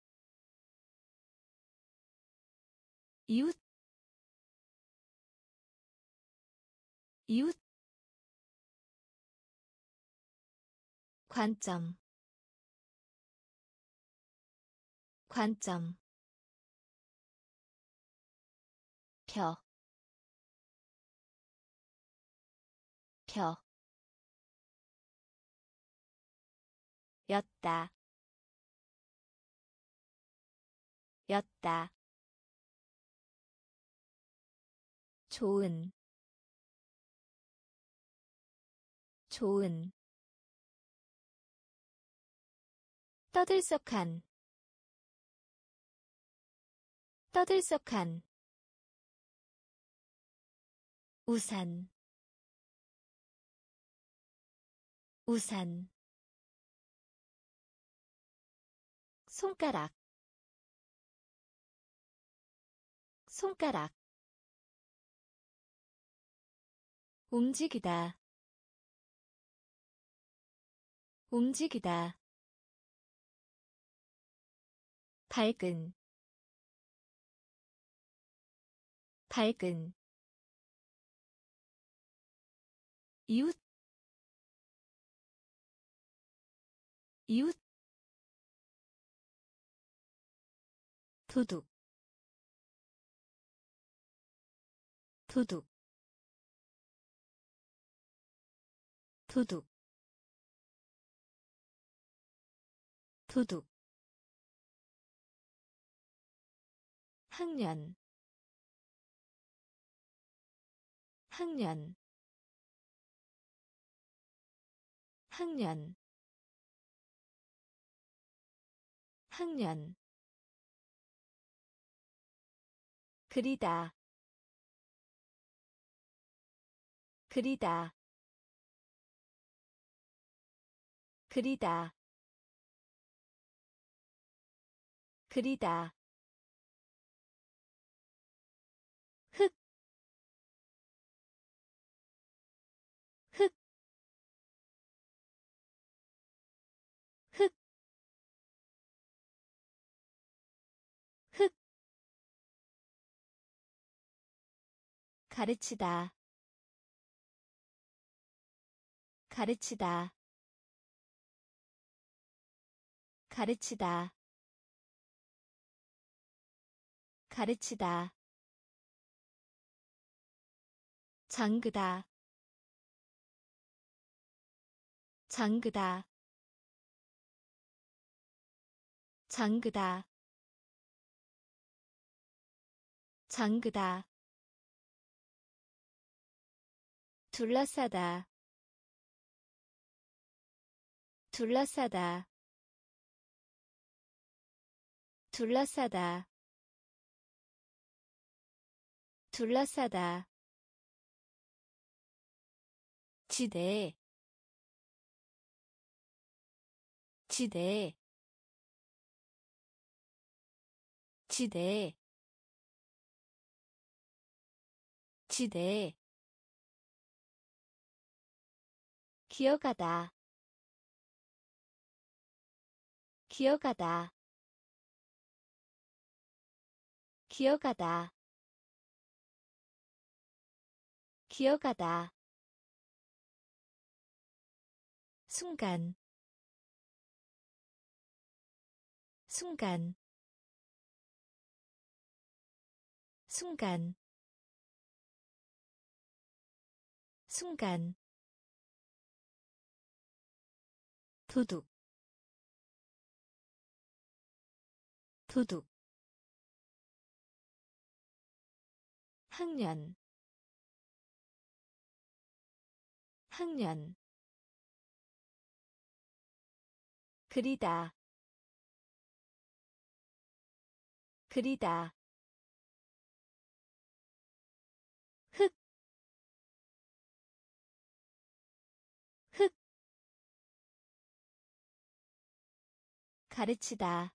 이웃, 이웃. 관점, 관점. 펴, 펴. 였다, 였다. 좋은, 좋은. 떠들썩한 떠들썩한 우산 우산 손가락 손가락 움직이다 움직이다 밝은 밝은 이웃 이웃 도둑 도둑 도둑 도둑 학년 학년 학년 학년 그리다 그리다 그리다 그리다 흙, 흙, 흙, 흙, 가르치다, 가르치다, 가르치다, 가르치다, 잠그다, 잠그다, 잠그다, 잠그다, 둘러싸다, 둘러싸다, 둘러싸다, 둘러싸다, 지대, 지대, 지대, 지대, 기어가다, 기어가다, 기어가다, 기어가다, 순간, 순간, 순간, 순간, 도둑, 도둑, 학년, 학년, 그리다, 그리다, 흙, 흙, 가르치다,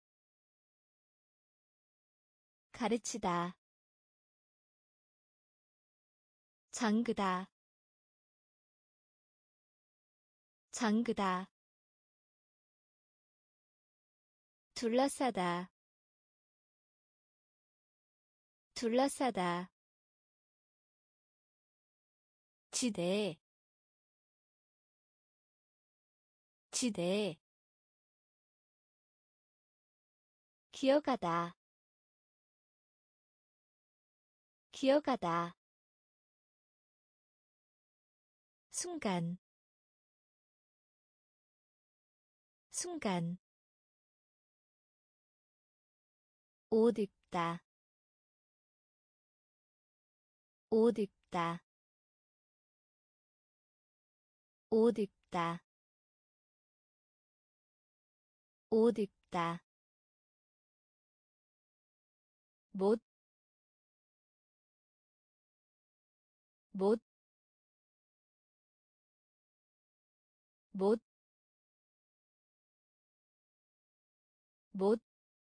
가르치다, 잠그다, 잠그다, 둘러싸다, 둘러싸다, 지대, 지대, 기어가다, 기어가다, 순간, 순간, 옷 입다, 옷 입다, 옷 입다, 옷 입다. 못, 못, 못, 못,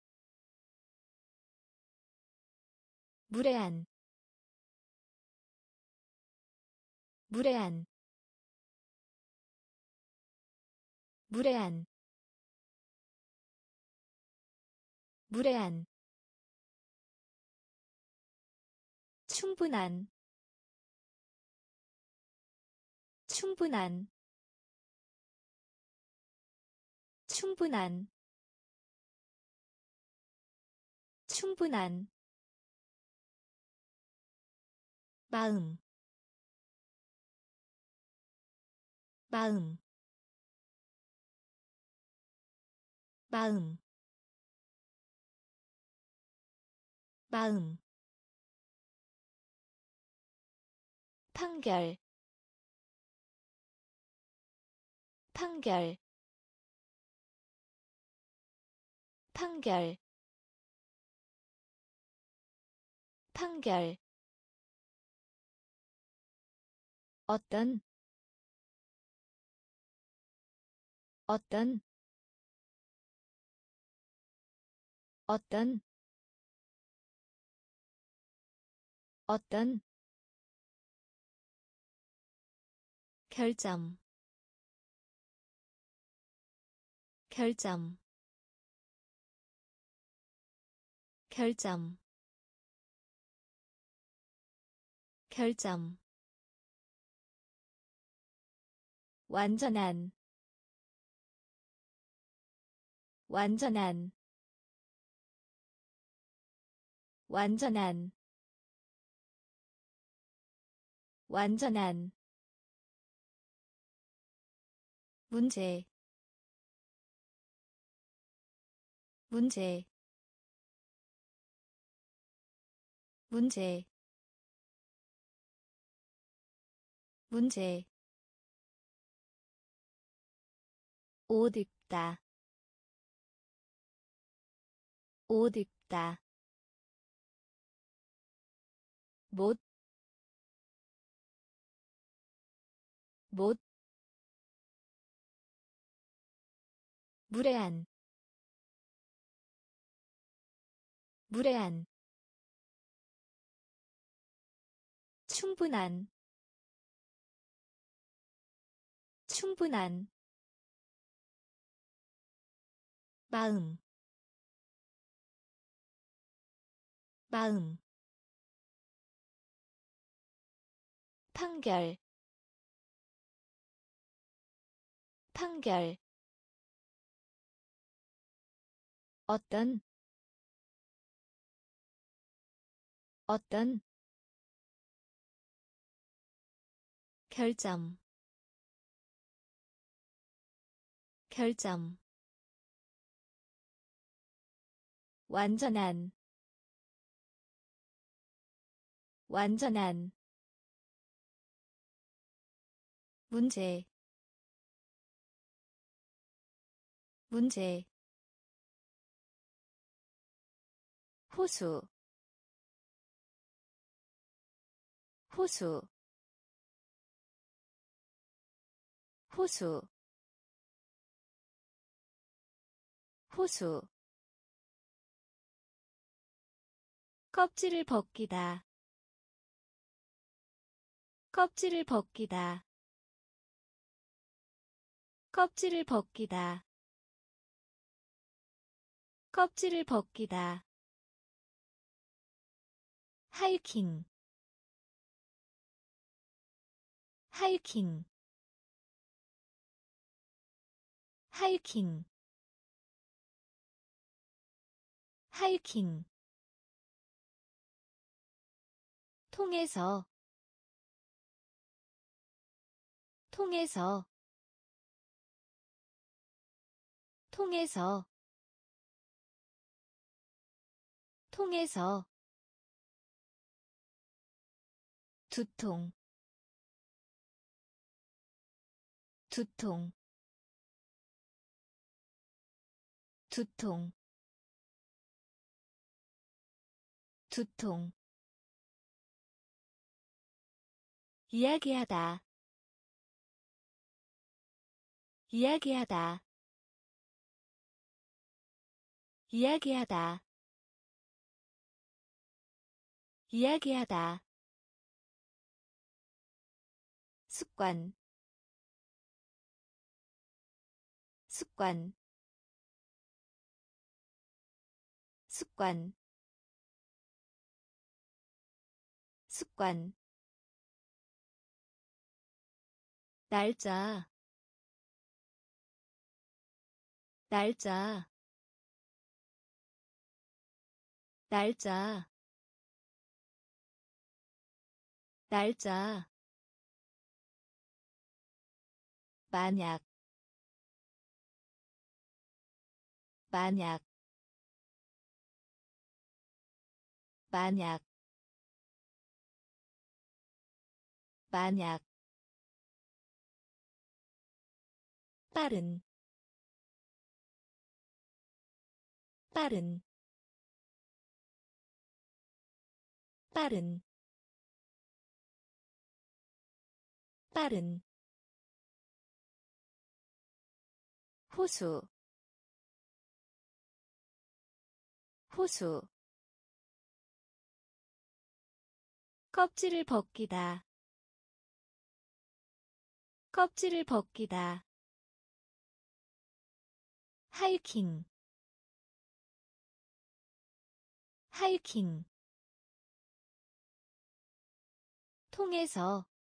무례한, 무례한, 무례한, 무례한, 충분한, 충분한, 충분한, 충분한, 마음, 마음, 마음, 마음, 판결, 판결, 판결, 판결, 어떤, 어떤, 어떤, 어떤, 결점, 결점, 결점, 결점, 완전한, 완전한, 완전한, 완전한, 문제, 문제, 문제, 문제, 옷 입다, 옷 입다, 못, 못, 무례한, 무례한, 충분한, 충분한, 마음, 마음, 판결, 판결, 어떤, 어떤, 결점, 결점, 완전한, 완전한, 문제, 문제, 호수, 호수, 호수, 호수, 껍질을 벗기다, 껍질을 벗기다, 껍질을 벗기다, 껍질을 벗기다, 하이킹, 하이킹, 하이킹, 하이킹, 통해서, 통해서, 통해서, 통해서, 두통, 두통, 두통, 두통. 이야기하다, 이야기하다, 이야기하다, 이야기하다. 습관, 습관, 습관, 습관. 날짜, 날짜, 날짜, 날짜. 만약, 만약, 만약, 만약. 빠른, 빠른, 빠른, 빠른. 호수, 호수. 껍질을 벗기다, 껍질을 벗기다. 하이킹, 하이킹. 통해서,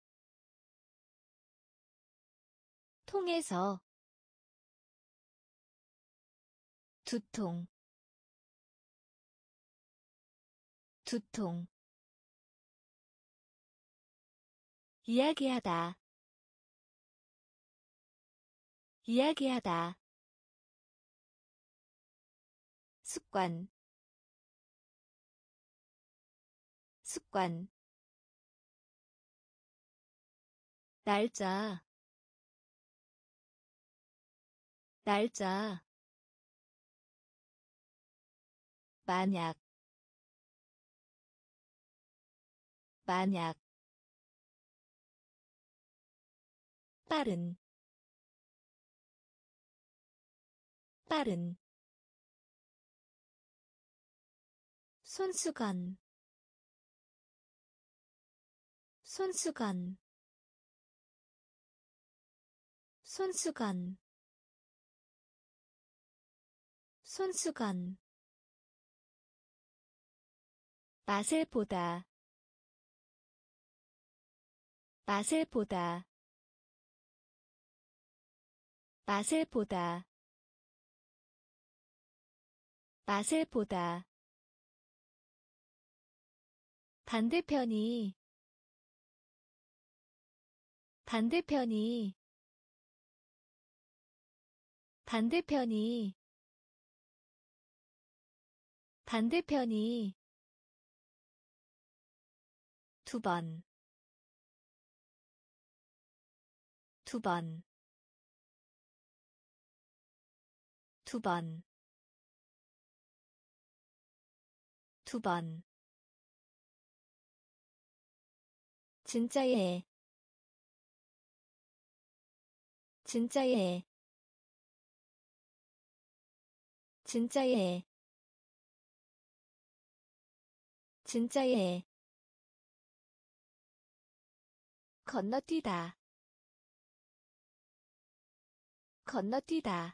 통해서. 두통, 두통. 이야기하다, 이야기하다. 습관, 습관. 날짜, 날짜. 만약, 만약. 빠른, 빠른. 손수건, 손수건, 손수건, 손수건. 맛을 보다, 맛을 보다, 맛을 보다, 맛을 보다. 반대편이, 반대편이, 반대편이, 반대편이. 두 번, 두 번, 두 번, 두 번. 진짜예, 진짜예, 진짜예, 진짜예. 건너뛰다, 건너뛰다,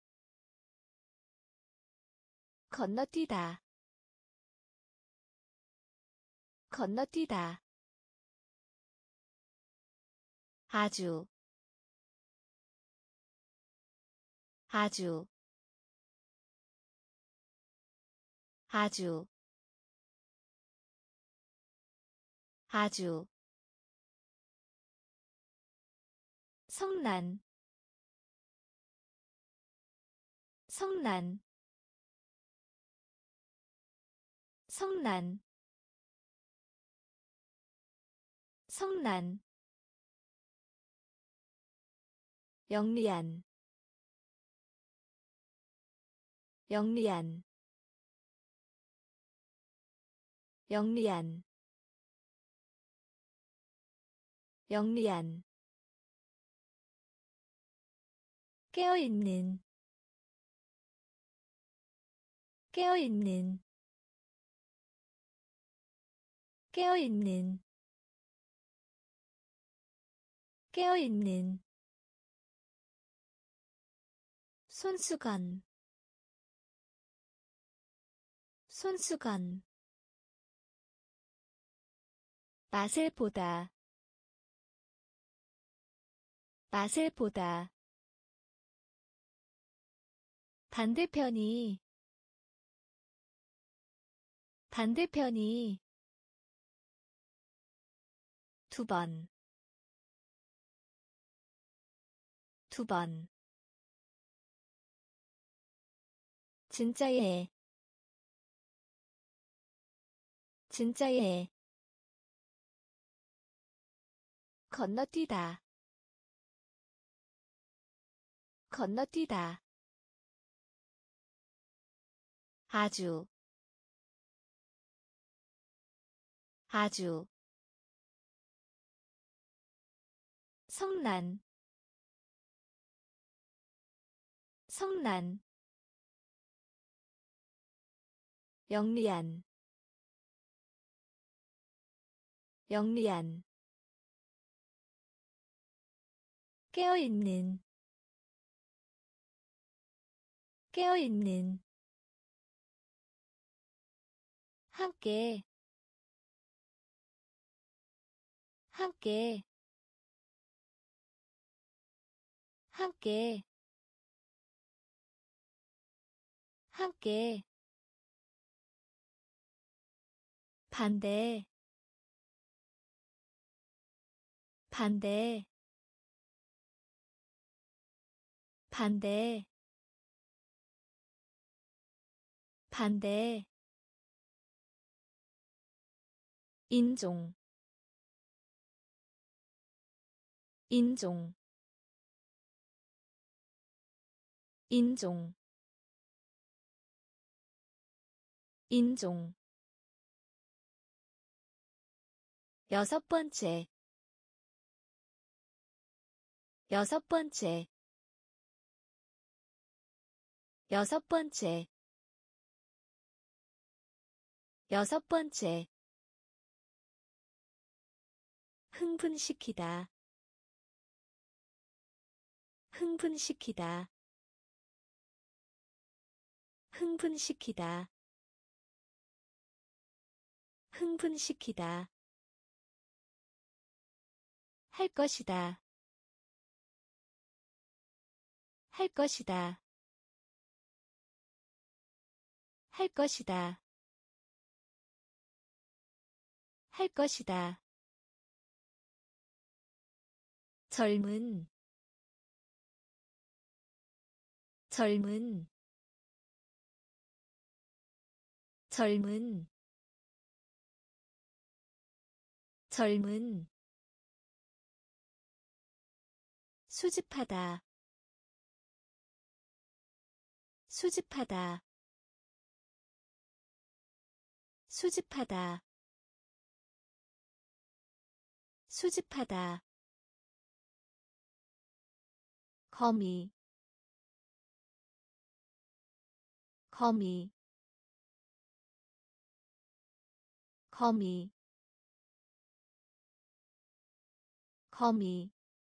건너뛰다, 건너뛰다. 아주, 아주, 아주, 아주. 성난, 성난, 성난, 성난. 영리한, 영리한 영리한 영리한 깨어있는 깨어있는 깨어있는 깨어있는 손수건 손수건 맛을 보다 맛을 보다 반대편이 반대편이 두 번, 두 번. 진짜예, 진짜예. 건너뛰다, 건너뛰다. 아주, 아주. 성난, 성난. 영리한, 영리한. 깨어있는, 깨어있는. 함께, 함께, 함께, 함께. 반대, 반대, 반대, 반대. 인종, 인종, 인종, 인종. 여섯 번째, 여섯 번째, 여섯 번째, 여섯 번째. 흥분시키다, 흥분시키다, 흥분시키다, 흥분시키다. 할 것이다, 할 것이다, 할 것이다, 할 것이다. 젊은, 젊은, 젊은, 젊은. 수집하다, 수집하다, 수집하다, 수집하다. 거미, 거미, 거미, 거미.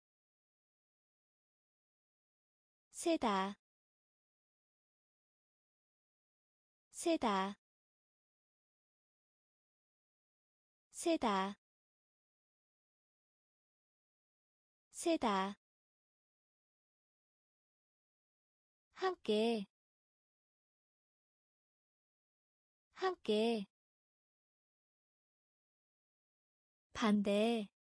세다, 세다, 세다, 세다. 함께, 함께. 반대,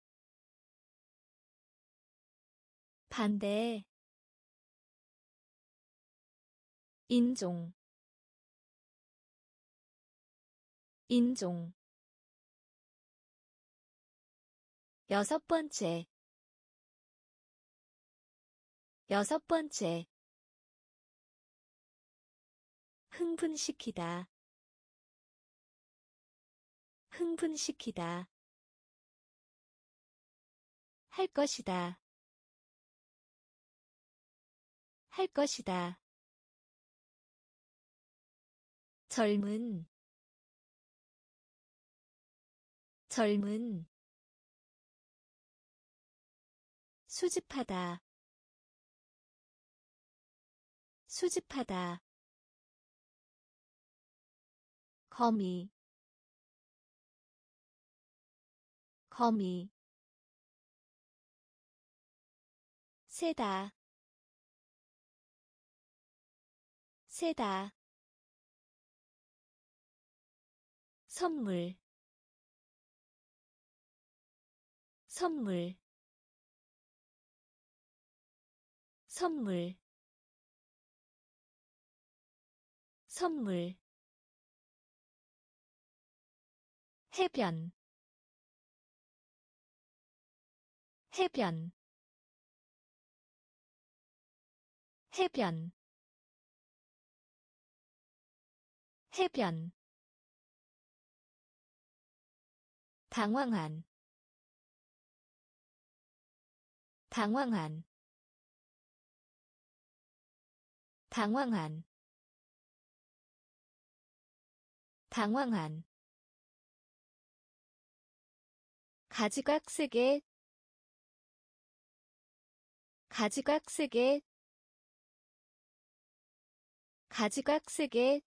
반대. 인종, 인종. 여섯 번째, 여섯 번째. 흥분시키다 흥분시키다 할 것이다 할 것이다 젊은 젊은 수집하다 수집하다 거미 거미 세다 세다 선물 선물 선물 선물 해변 해변 해변 해변 당황한 당황한 당황한 당황한 가지각색의 가지각색의 가지각색의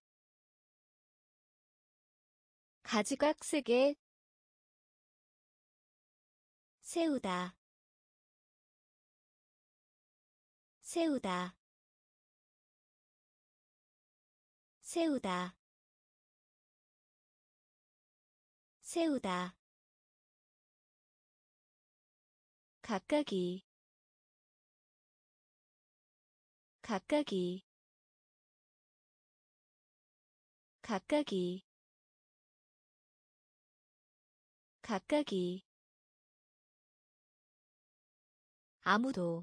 가지각색의 세우다 세우다 세우다 세우다 각각이 각각이 각각이 각각이 아무도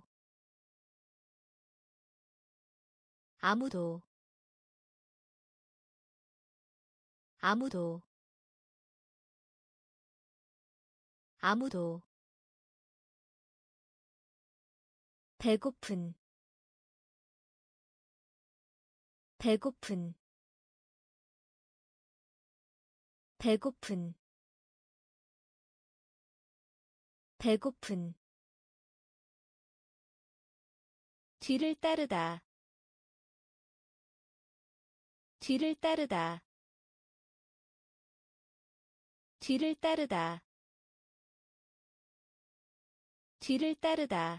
아무도 아무도 아무도 배고픈 배고픈 배고픈 배고픈 뒤를 따르다 뒤를 따르다 뒤를 따르다 뒤를 따르다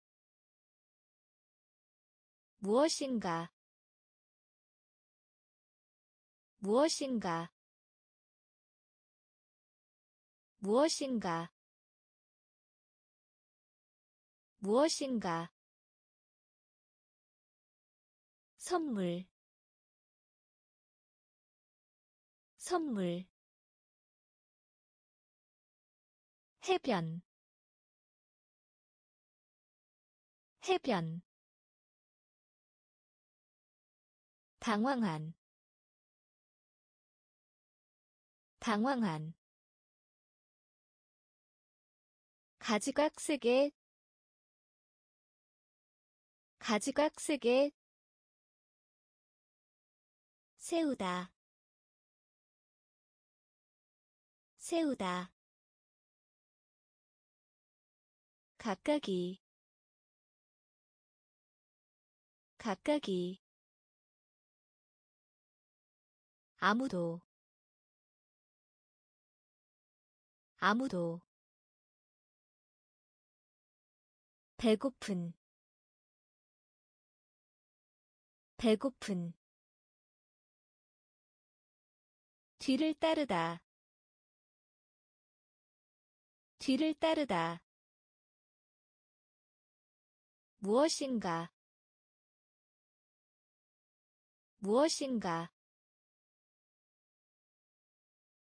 무엇인가 무엇인가 무엇인가 무엇인가 선물 선물 해변 해변 당황한 당황한 가지각색의 가지각색의 세우다 세우다 각각이 각각이 아무도 아무도 배고픈 배고픈 뒤를 따르다 뒤를 따르다 무엇인가 무엇인가